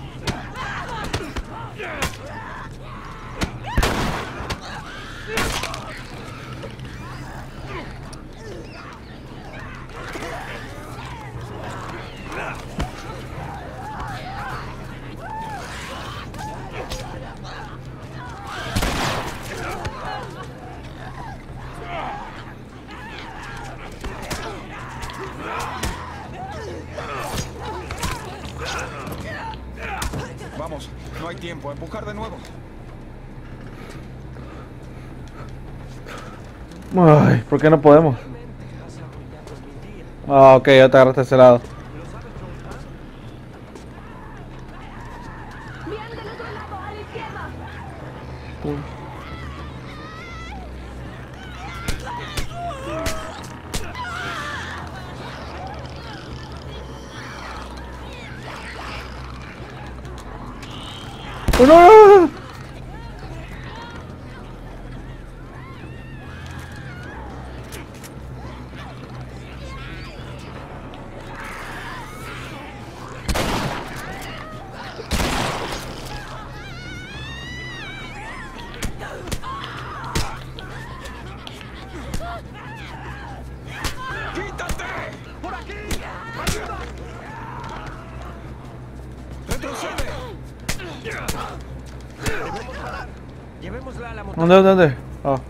Vamos, no hay tiempo. Empujar de nuevo. Ay, ¿por qué no podemos? Ah, ok, ya te agarraste ese lado. Bien, del otro lado, a la izquierda. ¡Oh, no! ¡Quítate! ¡Por aquí! ¡Ayuda! ¡Retrocede! Llevémosla a la montaña. ¿Dónde? Ah.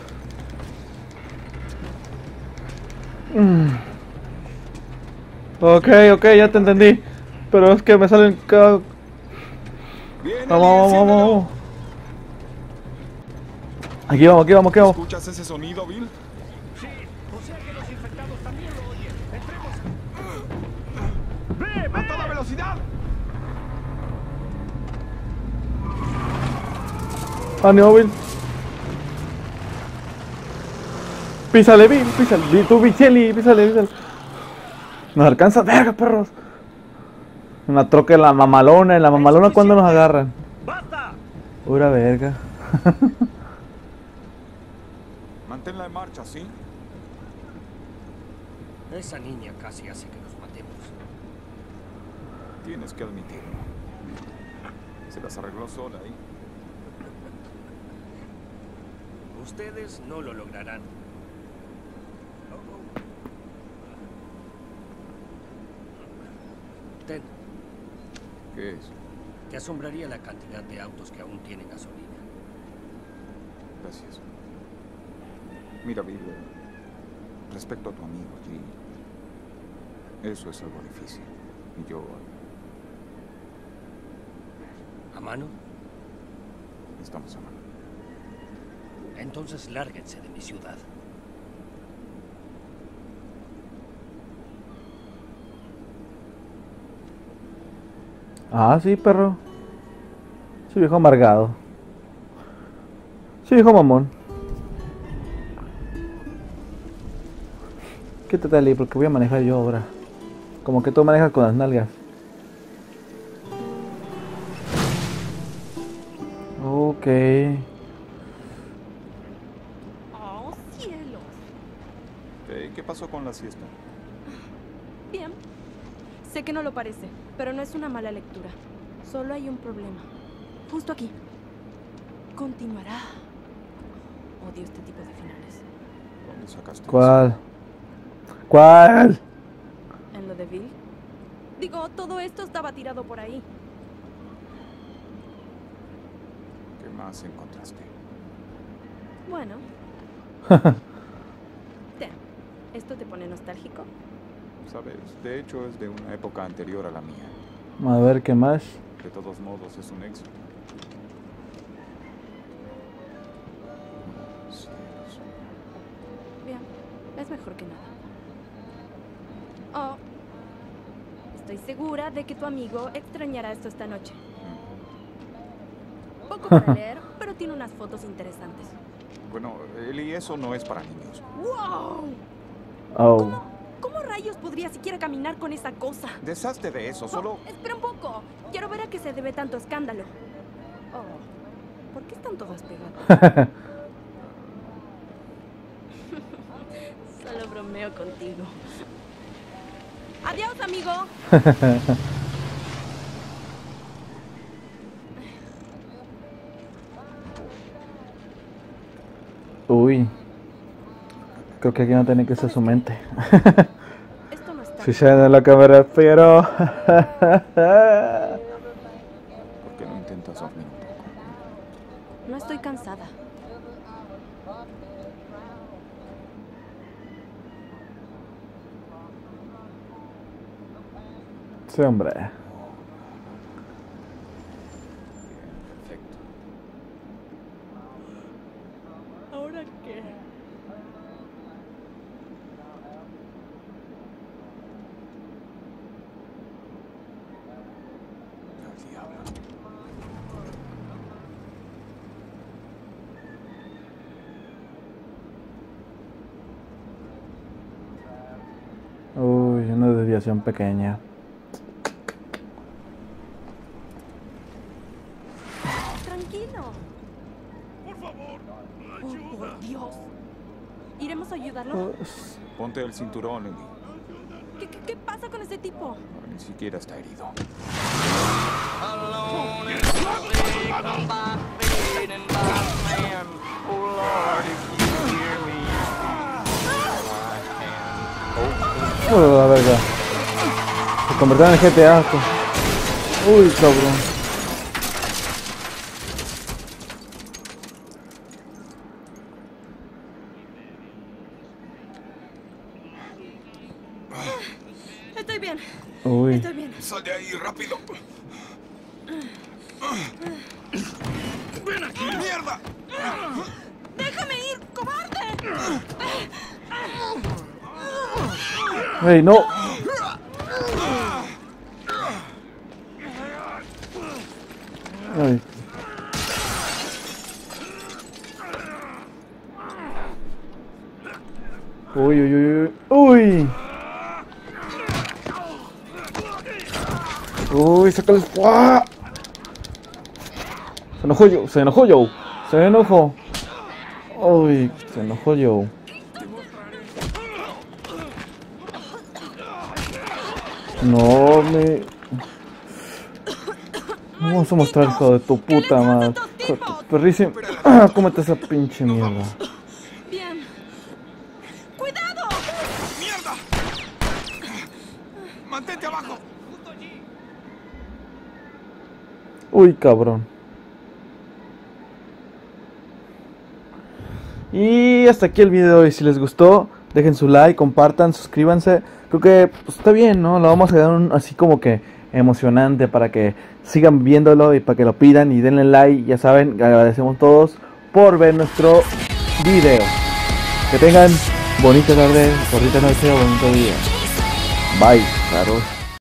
Ok, ya te entendí. Pero es que me salen cada... Bien, Eli, Vamos. enciéndelo. Aquí vamos. ¿Escuchas ese sonido, Bill? Sí, o sea que los infectados también lo oyen. Entremos. ¡A toda velocidad! Ánimo, Bill. Písale, Bill. Tú, Bicheli, písale. Nos alcanza, verga, perros. Una troca en la mamalona. ¿En la mamalona cuándo nos agarran? ¡Basta! Pura verga. Manténla en marcha, ¿sí? Esa niña casi hace que nos matemos. Tienes que admitirlo. Se las arregló sola ahí. Ustedes no lo lograrán. Ten, ¿Qué es? Te asombraría la cantidad de autos que aún tienen gasolina. Gracias. Mira, Bill, respecto a tu amigo, G, eso es algo difícil. Y yo... ¿A mano? Estamos a mano. Entonces lárguense de mi ciudad. Ah, sí, perro. Sí, viejo amargado. Sí, viejo mamón. Quítate ahí porque voy a manejar yo ahora. Como que tú manejas con las nalgas. Ok. Oh, cielos. ¿Qué pasó con la siesta? Bien. Sé que no lo parece, pero no es una mala lectura. Solo hay un problema. Justo aquí. Continuará. Odio este tipo de finales. ¿Dónde sacaste ¿Cuál? ¿Cuál? ¿En lo de Bill? Digo, todo esto estaba tirado por ahí. eso? ¿Qué más encontraste? Bueno. Ten. ¿Esto te pone nostálgico? Sabes, de hecho es de una época anterior a la mía. A ver, ¿qué más? De todos modos, es un éxito. Cielos. Bien. Es mejor que nada. Oh. Estoy segura de que tu amigo extrañará esto esta noche. Poco para leer, pero tiene unas fotos interesantes. Bueno, Eli, eso no es para niños. ¡Wow! Oh. ¿Cómo rayos podría siquiera caminar con esa cosa? Deshazte de eso, solo... Oh, espera un poco. Quiero ver a qué se debe tanto escándalo. Oh, ¿por qué están todas pegadas? Solo bromeo contigo. Adiós, amigo. Uy. Creo que aquí no tiene que ser su mente. Esto no está. Si se ve en la cámara, pero... ¿Por qué no intentas dormir un poco? No estoy cansada. Sí, hombre. Bien, perfecto. ¿Ahora qué? Al diablo. Uy, una desviación pequeña. Tranquilo. Por favor, ayuda. Oh, por Dios. ¿Iremos a ayudarlo? Ponte el cinturón, Eli. ¿Qué pasa con ese tipo? Ni siquiera está herido. La verga. Se convirtió en el GTA. Uy, cabrón. Estoy bien. Uy. Estoy bien. ¡Sal de ahí, rápido! ¡Ven aquí! ¡Mierda! ¡Déjame ir, cobarde! ¡Ey, no! Ay. Uy, uy, uy, uy. Uy, sácale. ¡Uah! Se enojó yo, se enojó yo. Se enojó. Uy, se enojó yo. No me... Vamos a mostrar, hijo de tu puta madre. Hijo de tu perrísima. Ah, cómete esa pinche mierda. Bien. ¡Cuidado! ¡Mierda! ¡Mantente abajo! Uy, cabrón. Y hasta aquí el video. Y si les gustó, dejen su like, compartan, suscríbanse. Creo que pues, está bien, ¿no? Lo vamos a dar así como que emocionante para que sigan viéndolo y para que lo pidan y denle like. Ya saben, agradecemos todos por ver nuestro video. Que tengan bonita tarde, bonita noche o bonito día. Bye, claro.